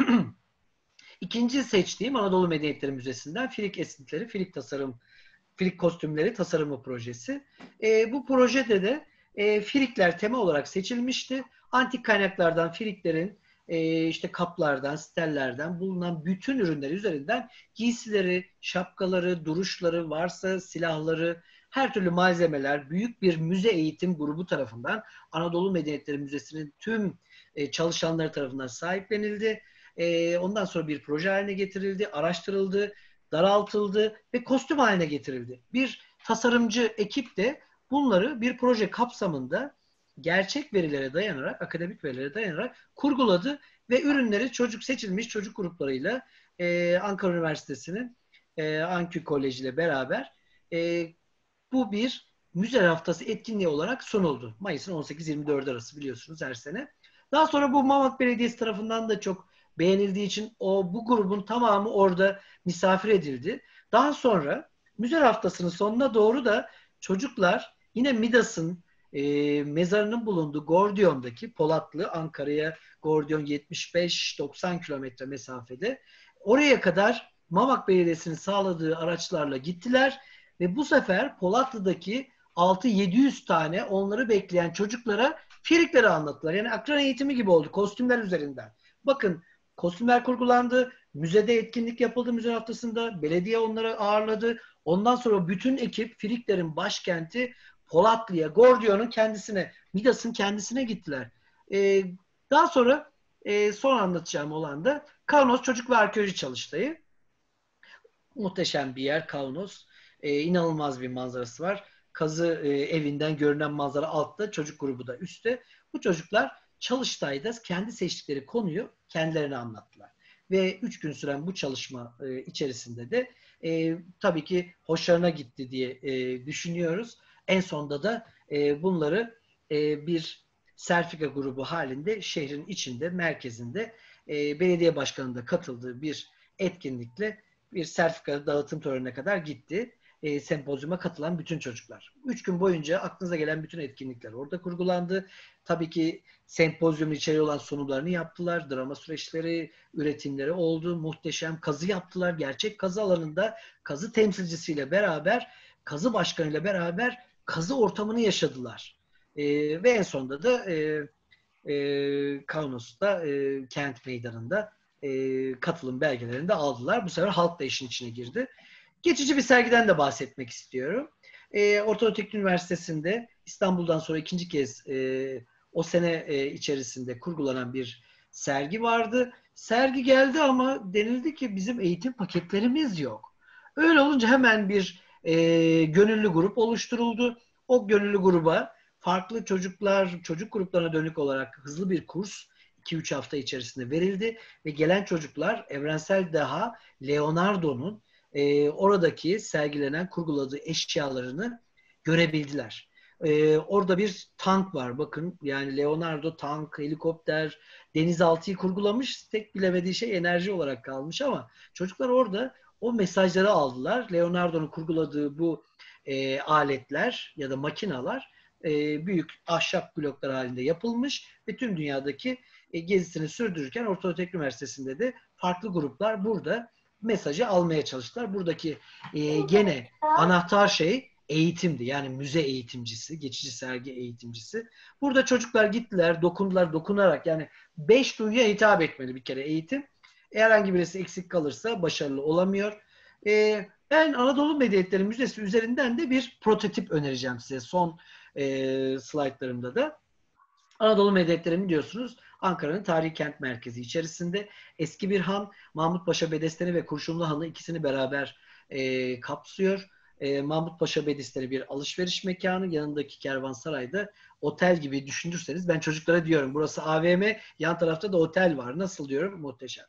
İkinci seçtiğim Anadolu Medeniyetleri Müzesi'nden Filik Esintileri, Filik Tasarım, Filik Kostümleri Tasarımı projesi. E, bu projede de e, Filikler tema olarak seçilmişti. Antik kaynaklardan Filiklerin e, işte kaplardan, stellerden bulunan bütün ürünler üzerinden giysileri, şapkaları, duruşları, varsa silahları, her türlü malzemeler büyük bir müze eğitim grubu tarafından Anadolu Medeniyetleri Müzesi'nin tüm e, çalışanları tarafından sahiplenildi. E, ondan sonra bir proje haline getirildi, araştırıldı, daraltıldı ve kostüm haline getirildi. Bir tasarımcı ekip de bunları bir proje kapsamında gerçek verilere dayanarak, akademik verilere dayanarak kurguladı ve ürünleri çocuk seçilmiş çocuk gruplarıyla e, Ankara Üniversitesi'nin e, Ankü Koleji ile beraber e, bu bir müze haftası etkinliği olarak sunuldu. Mayıs'ın on sekiz yirmi dört arası biliyorsunuz her sene. Daha sonra bu Mamak Belediyesi tarafından da çok beğenildiği için o bu grubun tamamı orada misafir edildi. Daha sonra müze haftasının sonuna doğru da çocuklar yine Midas'ın e, mezarının bulunduğu Gordion'daki Polatlı, Ankara'ya Gordion yetmiş beş doksan kilometre mesafede oraya kadar Mamak Belediyesi'nin sağladığı araçlarla gittiler ve bu sefer Polatlı'daki altı yedi yüz tane onları bekleyen çocuklara Firikleri anlattılar. Yani akran eğitimi gibi oldu kostümler üzerinden. Bakın kostümler kurgulandı, müzede etkinlik yapıldı müze haftasında, belediye onları ağırladı. Ondan sonra bütün ekip Firiklerin başkenti Polatlı'ya, Gordion'un kendisine, Midas'ın kendisine gittiler. Ee, daha sonra e, son anlatacağım olan da Kaunos Çocuk ve Arkeoloji Çalıştayı. Muhteşem bir yer Kaunos. Ee, inanılmaz bir manzarası var. Kazı e, evinden görünen manzara altta, çocuk grubu da üstte. Bu çocuklar Çalıştay'da kendi seçtikleri konuyu kendilerine anlattılar. Ve üç gün süren bu çalışma e, içerisinde de e, tabii ki hoşlarına gitti diye e, düşünüyoruz. En sonunda da e, bunları e, bir sertifika grubu halinde şehrin içinde, merkezinde e, belediye başkanının da katıldığı bir etkinlikle bir sertifika dağıtım törenine kadar gitti. E, sempozyuma katılan bütün çocuklar. Üç gün boyunca aklınıza gelen bütün etkinlikler orada kurgulandı. Tabii ki sempozyumun içeriği olan sunumlarını yaptılar. Drama süreçleri, üretimleri oldu. Muhteşem kazı yaptılar. Gerçek kazı alanında kazı temsilcisiyle beraber, kazı başkanıyla beraber kazı ortamını yaşadılar. E, ve en sonunda da e, e, Kaunos'ta e, kent meydanında e, katılım belgelerini de aldılar. Bu sefer halk da işin içine girdi. Geçici bir sergiden de bahsetmek istiyorum. E, Orta Teknik Üniversitesi'nde İstanbul'dan sonra ikinci kez e, o sene e, içerisinde kurgulanan bir sergi vardı. Sergi geldi ama denildi ki bizim eğitim paketlerimiz yok. Öyle olunca hemen bir e, gönüllü grup oluşturuldu. O gönüllü gruba farklı çocuklar, çocuk gruplarına dönük olarak hızlı bir kurs iki üç hafta içerisinde verildi ve gelen çocuklar evrensel deha Leonardo'nun e, oradaki sergilenen, kurguladığı eşyalarını görebildiler. E, orada bir tank var. Bakın yani Leonardo tank, helikopter, denizaltıyı kurgulamış. Tek bilemediği şey enerji olarak kalmış ama çocuklar orada o mesajları aldılar. Leonardo'nun kurguladığı bu e, aletler ya da makinalar e, büyük ahşap bloklar halinde yapılmış ve tüm dünyadaki e, gezisini sürdürürken Orta Doğu Teknik Üniversitesi'nde de farklı gruplar burada mesajı almaya çalıştılar. Buradaki e, gene anahtar şey eğitimdi. Yani müze eğitimcisi, geçici sergi eğitimcisi. Burada çocuklar gittiler, dokundular, dokunarak yani beş duyuya hitap etmeli bir kere eğitim. Herhangi birisi eksik kalırsa başarılı olamıyor. E, ben Anadolu Medeniyetleri Müzesi üzerinden de bir prototip önereceğim size son e, slaytlarımda da. Anadolu Medeniyetleri diyorsunuz Ankara'nın tarihi kent merkezi içerisinde eski bir han, Mahmut Paşa Bedesteni ve Kurşunlu Hanı ikisini beraber e, kapsıyor. E, Mahmut Paşa Bedesteni bir alışveriş mekanı, yanındaki kervansarayda otel gibi düşünürseniz ben çocuklara diyorum burası A V M, yan tarafta da otel var. Nasıl diyorum? Muhteşem.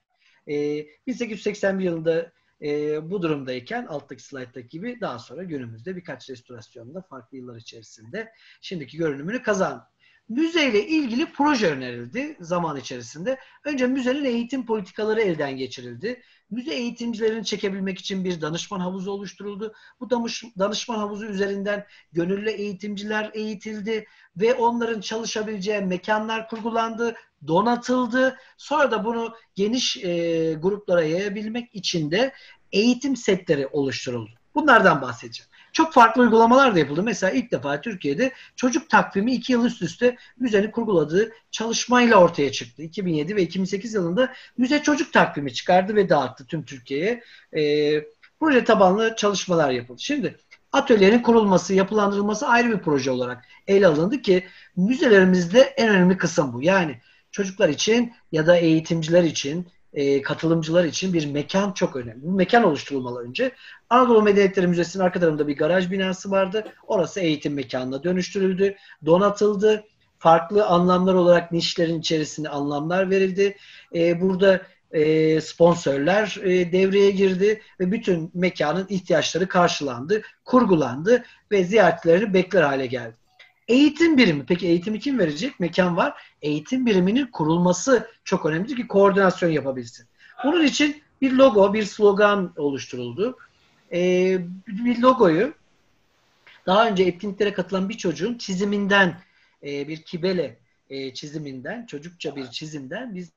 E, bin sekiz yüz seksen bir yılında e, bu durumdayken alttaki slayttaki gibi daha sonra günümüzde birkaç restorasyonda farklı yıllar içerisinde şimdiki görünümünü kazandı. Müzeyle ilgili proje önerildi zaman içerisinde. Önce müzenin eğitim politikaları elden geçirildi. Müze eğitimcilerini çekebilmek için bir danışman havuzu oluşturuldu. Bu danışman havuzu üzerinden gönüllü eğitimciler eğitildi ve onların çalışabileceği mekanlar kurgulandı, donatıldı. Sonra da bunu geniş e, gruplara yayabilmek için de eğitim setleri oluşturuldu. Bunlardan bahsedeceğim. Çok farklı uygulamalar da yapıldı. Mesela ilk defa Türkiye'de çocuk takvimi iki yıl üst üste müzenin kurguladığı çalışmayla ortaya çıktı. iki bin yedi ve iki bin sekiz yılında müze çocuk takvimi çıkardı ve dağıttı tüm Türkiye'ye. E, proje tabanlı çalışmalar yapıldı. Şimdi atölyenin kurulması, yapılandırılması ayrı bir proje olarak ele alındı ki müzelerimizde en önemli kısım bu. Yani çocuklar için ya da eğitimciler için, e, katılımcılar için bir mekan çok önemli. Bu mekan oluşturulmalı önce. Anadolu Medeniyetleri Müzesi'nin arka tarafında bir garaj binası vardı. Orası eğitim mekanına dönüştürüldü, donatıldı. Farklı anlamlar olarak nişlerin içerisine anlamlar verildi. E, burada e, sponsorlar e, devreye girdi ve bütün mekanın ihtiyaçları karşılandı, kurgulandı ve ziyaretlerini bekler hale geldi. Eğitim birimi. Peki eğitimi kim verecek? Mekan var. Eğitim biriminin kurulması çok önemli ki koordinasyon yapabilsin. Bunun için bir logo, bir slogan oluşturuldu. Ee, bir logoyu daha önce etkinliklere katılan bir çocuğun çiziminden, e, bir kibele e, çiziminden, çocukça bir çizimden biz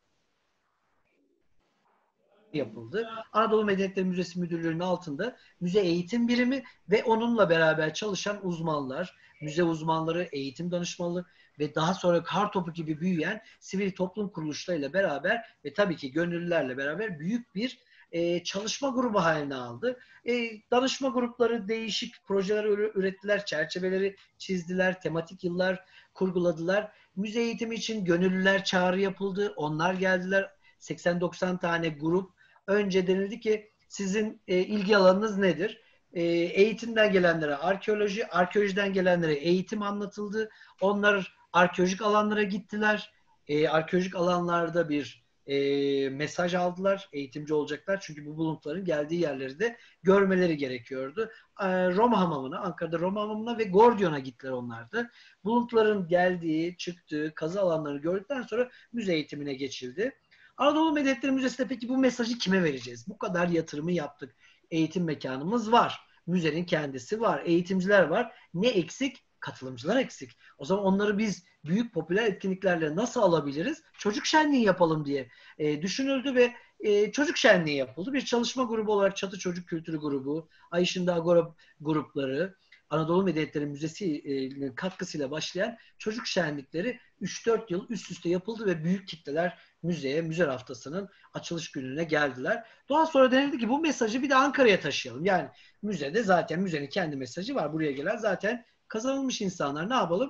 yapıldı. Anadolu Medeniyetleri Müzesi Müdürlüğü'nün altında müze eğitim birimi ve onunla beraber çalışan uzmanlar, müze uzmanları, eğitim danışmanları ve daha sonra Kartopu gibi büyüyen sivil toplum kuruluşlarıyla beraber ve tabii ki gönüllülerle beraber büyük bir e, çalışma grubu haline aldı. E, danışma grupları değişik projeler ürettiler, çerçeveleri çizdiler, tematik yıllar kurguladılar. Müze eğitimi için gönüllüler çağrı yapıldı, onlar geldiler. seksen doksan tane grup. Önce denildi ki sizin e, ilgi alanınız nedir? E, eğitimden gelenlere arkeoloji, arkeolojiden gelenlere eğitim anlatıldı. Onlar arkeolojik alanlara gittiler. E, arkeolojik alanlarda bir e, mesaj aldılar. Eğitimci olacaklar. Çünkü bu buluntuların geldiği yerleri de görmeleri gerekiyordu. E, Roma Hamamı'na, Ankara'da Roma Hamamı'na ve Gordion'a gittiler onlar da. Buluntuların geldiği, çıktığı, kazı alanlarını gördükten sonra müze eğitimine geçildi. Anadolu Medeniyetleri Müzesi'nde peki bu mesajı kime vereceğiz? Bu kadar yatırımı yaptık. Eğitim mekanımız var. Müzenin kendisi var. Eğitimciler var. Ne eksik? Katılımcılar eksik. O zaman onları biz büyük popüler etkinliklerle nasıl alabiliriz? Çocuk şenliği yapalım diye e, düşünüldü ve e, çocuk şenliği yapıldı. Bir çalışma grubu olarak Çatı Çocuk Kültürü Grubu, Ay Işığında Agora grupları, Anadolu Medeniyetleri Müzesi'nin katkısıyla başlayan çocuk şenlikleri üç dört yıl üst üste yapıldı ve büyük kitleler müzeye, müze haftasının açılış gününe geldiler. Daha sonra denildi ki bu mesajı bir de Ankara'ya taşıyalım. Yani müzede zaten müzenin kendi mesajı var. Buraya gelen zaten kazanılmış insanlar. Ne yapalım?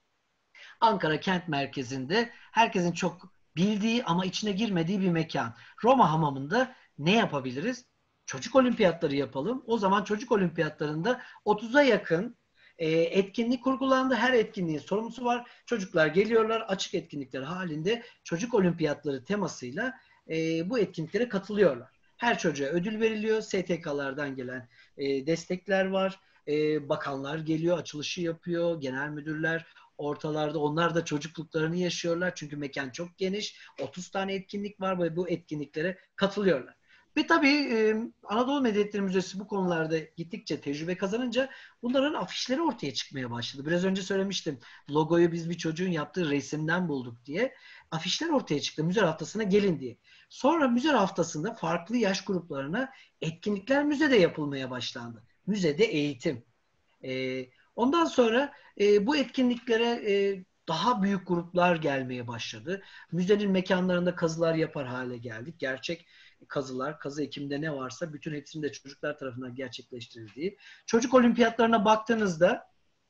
Ankara kent merkezinde herkesin çok bildiği ama içine girmediği bir mekan. Roma Hamamı'nda ne yapabiliriz? Çocuk olimpiyatları yapalım. O zaman çocuk olimpiyatlarında otuza yakın e, etkinlik kurgulandı. Her etkinliğin sorumlusu var. Çocuklar geliyorlar. Açık etkinlikler halinde çocuk olimpiyatları temasıyla e, bu etkinliklere katılıyorlar. Her çocuğa ödül veriliyor. S T K'lardan gelen e, destekler var. E, bakanlar geliyor, açılışı yapıyor. Genel müdürler ortalarda. Onlar da çocukluklarını yaşıyorlar. Çünkü mekan çok geniş. otuz tane etkinlik var ve bu etkinliklere katılıyorlar. Ve tabii e, Anadolu Medeniyetleri Müzesi bu konularda gittikçe tecrübe kazanınca bunların afişleri ortaya çıkmaya başladı. Biraz önce söylemiştim. Logoyu biz bir çocuğun yaptığı resimden bulduk diye. Afişler ortaya çıktı. Müze haftasına gelin diye. Sonra müze haftasında farklı yaş gruplarına etkinlikler müzede yapılmaya başlandı. Müzede eğitim. E, ondan sonra e, bu etkinliklere e, daha büyük gruplar gelmeye başladı. Müzenin mekanlarında kazılar yapar hale geldik. Gerçek kazılar, kazı ekiminde ne varsa bütün hepsinin de çocuklar tarafından gerçekleştirildiği. Çocuk olimpiyatlarına baktığınızda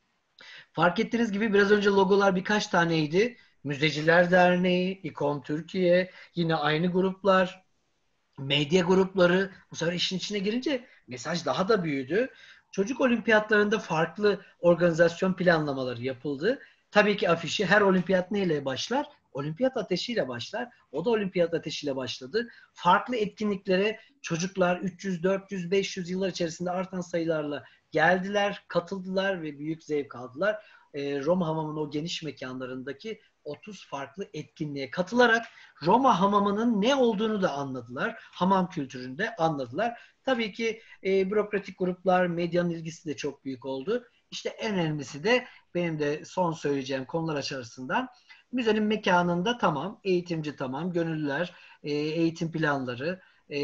fark ettiğiniz gibi biraz önce logolar birkaç taneydi. Müzeciler Derneği, İKOM Türkiye, yine aynı gruplar, medya grupları. Bu sefer işin içine girince mesaj daha da büyüdü. Çocuk olimpiyatlarında farklı organizasyon planlamaları yapıldı. Tabii ki afişi her olimpiyat neyle başlar? Olimpiyat ateşiyle başlar. O da olimpiyat ateşiyle başladı. Farklı etkinliklere çocuklar üç yüz, dört yüz, beş yüz yıllar içerisinde artan sayılarla geldiler, katıldılar ve büyük zevk aldılar. Ee, Roma Hamamı'nın o geniş mekanlarındaki otuz farklı etkinliğe katılarak Roma Hamamı'nın ne olduğunu da anladılar. Hamam kültüründe anladılar. Tabii ki e, bürokratik gruplar, medyanın ilgisi de çok büyük oldu. İşte en önemlisi de benim de son söyleyeceğim konular açısından müzenin mekanında tamam, eğitimci tamam, gönüllüler, e, eğitim planları,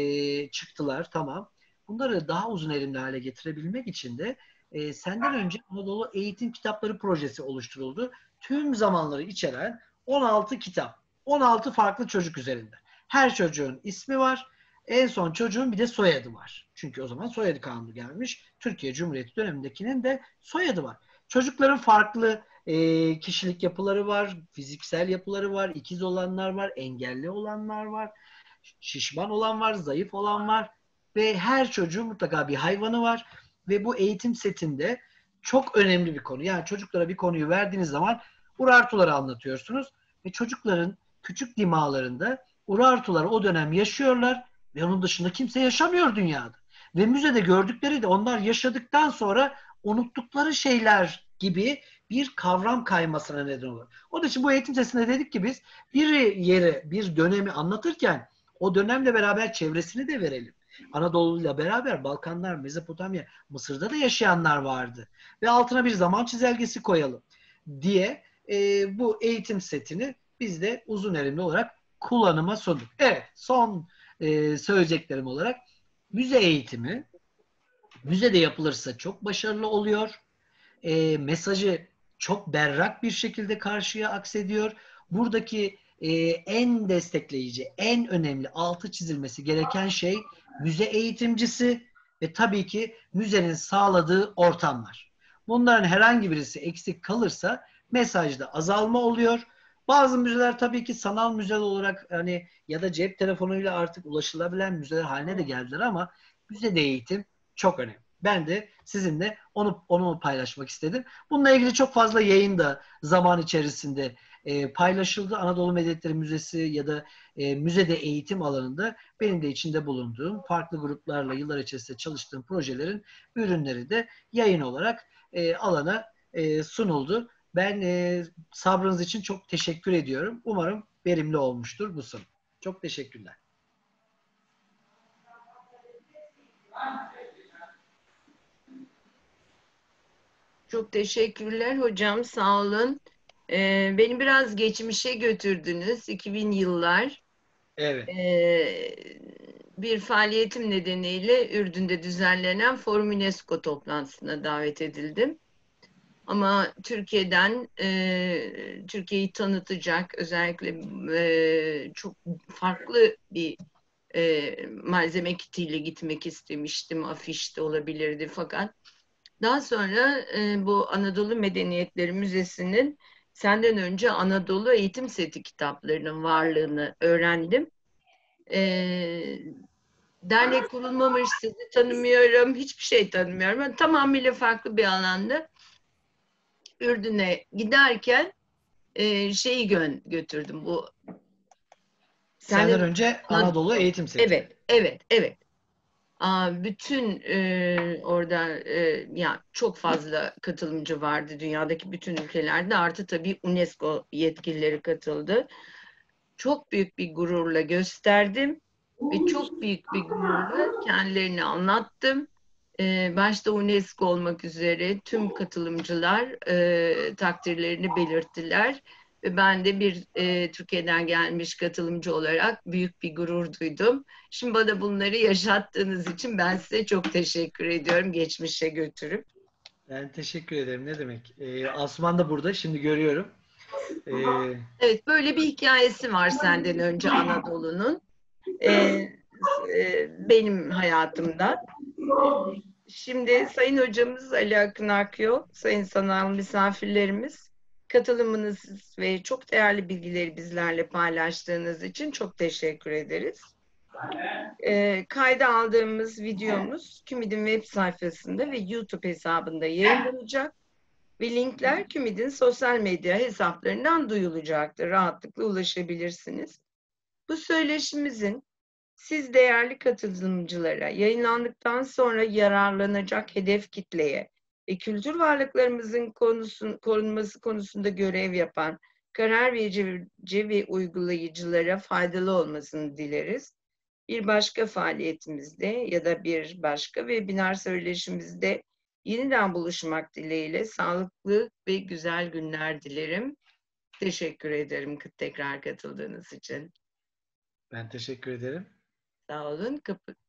e, çıktılar tamam. Bunları daha uzun erimli hale getirebilmek için de e, senden önce Anadolu Eğitim Kitapları Projesi oluşturuldu. Tüm zamanları içeren on altı kitap, on altı farklı çocuk üzerinde. Her çocuğun ismi var. En son çocuğun bir de soyadı var. Çünkü o zaman soyadı kanunu gelmiş. Türkiye Cumhuriyeti dönemindekinin de soyadı var. Çocukların farklı e, kişilik yapıları var, fiziksel yapıları var, ikiz olanlar var, engelli olanlar var, şişman olan var, zayıf olan var ve her çocuğun mutlaka bir hayvanı var ve bu eğitim setinde çok önemli bir konu. Yani çocuklara bir konuyu verdiğiniz zaman urartuları anlatıyorsunuz ve çocukların küçük dimağlarında urartuları o dönem yaşıyorlar ve onun dışında kimse yaşamıyor dünyada. Ve müzede gördükleri de onlar yaşadıktan sonra unuttukları şeyler gibi bir kavram kaymasına neden olur. Onun için bu eğitim sesinde dedik ki biz bir yere, bir dönemi anlatırken o dönemle beraber çevresini de verelim. Anadolu'yla beraber Balkanlar, Mezopotamya, Mısır'da da yaşayanlar vardı. Ve altına bir zaman çizelgesi koyalım diye e, bu eğitim setini biz de uzun erimli olarak kullanıma sunduk. Evet, son e, söyleyeceklerim olarak müze eğitimi müzede yapılırsa çok başarılı oluyor. E, mesajı çok berrak bir şekilde karşıya aksediyor. Buradaki e, en destekleyici, en önemli altı çizilmesi gereken şey müze eğitimcisi ve tabii ki müzenin sağladığı ortamlar. Bunların herhangi birisi eksik kalırsa mesajda azalma oluyor. Bazı müzeler tabii ki sanal müze olarak hani ya da cep telefonuyla artık ulaşılabilen müzeler haline de geldiler ama müzede eğitim çok önemli. Ben de sizinle onu onu paylaşmak istedim. Bununla ilgili çok fazla yayın da zaman içerisinde e, paylaşıldı. Anadolu Medeniyetleri Müzesi ya da e, müzede eğitim alanında benim de içinde bulunduğum farklı gruplarla yıllar içerisinde çalıştığım projelerin ürünleri de yayın olarak e, alana e, sunuldu. Ben e, sabrınız için çok teşekkür ediyorum. Umarım verimli olmuştur bu sunum. Çok teşekkürler. Çok teşekkürler hocam, sağ olun. Ee, beni biraz geçmişe götürdünüz, iki bin yıllar. Evet. Ee, bir faaliyetim nedeniyle Ürdün'de düzenlenen Forum UNESCO toplantısına davet edildim. Ama Türkiye'den e, Türkiye'yi tanıtacak, özellikle e, çok farklı bir e, malzeme kitiyle gitmek istemiştim. Afiş de olabilirdi fakat daha sonra e, bu Anadolu Medeniyetleri Müzesi'nin senden önce Anadolu Eğitim Seti kitaplarının varlığını öğrendim. E, dernek kurulmamış, sizi tanımıyorum, hiçbir şey tanımıyorum. Ben tamamıyla farklı bir alanda Ürdün'e giderken e, şeyi gö götürdüm bu. Senden Senden önce Anadolu Eğitim Seti. Evet, evet, evet. Bütün e, orada e, yani çok fazla katılımcı vardı dünyadaki bütün ülkelerde, artı tabii UNESCO yetkilileri katıldı. Çok büyük bir gururla gösterdim ve çok büyük bir gururla kendilerini anlattım. E, başta UNESCO olmak üzere tüm katılımcılar e, takdirlerini belirttiler. Ve ben de bir e, Türkiye'den gelmiş katılımcı olarak büyük bir gurur duydum. Şimdi bana bunları yaşattığınız için ben size çok teşekkür ediyorum, geçmişe götürüp. Ben teşekkür ederim. Ne demek? Ee, Asuman da burada. Şimdi görüyorum. Ee, Evet, böyle bir hikayesi var senden önce Anadolu'nun. E, e, benim hayatımda. Şimdi Sayın Hocamız Ali Akın Akyol, Sayın sanal misafirlerimiz, katılımınız ve çok değerli bilgileri bizlerle paylaştığınız için çok teşekkür ederiz. E, kayda aldığımız videomuz KÜMİD'in web sayfasında ve YouTube hesabında yayınlanacak. ve linkler KÜMİD'in sosyal medya hesaplarından duyulacaktır. Rahatlıkla ulaşabilirsiniz. Bu söyleşimizin siz değerli katılımcılara yayınlandıktan sonra yararlanacak hedef kitleye ve kültür varlıklarımızın konusun, korunması konusunda görev yapan karar verici ve uygulayıcılara faydalı olmasını dileriz. Bir başka faaliyetimizde ya da bir başka webinar söyleşimizde yeniden buluşmak dileğiyle sağlıklı ve güzel günler dilerim. Teşekkür ederim tekrar katıldığınız için. Ben teşekkür ederim. Sağ olun. Kapı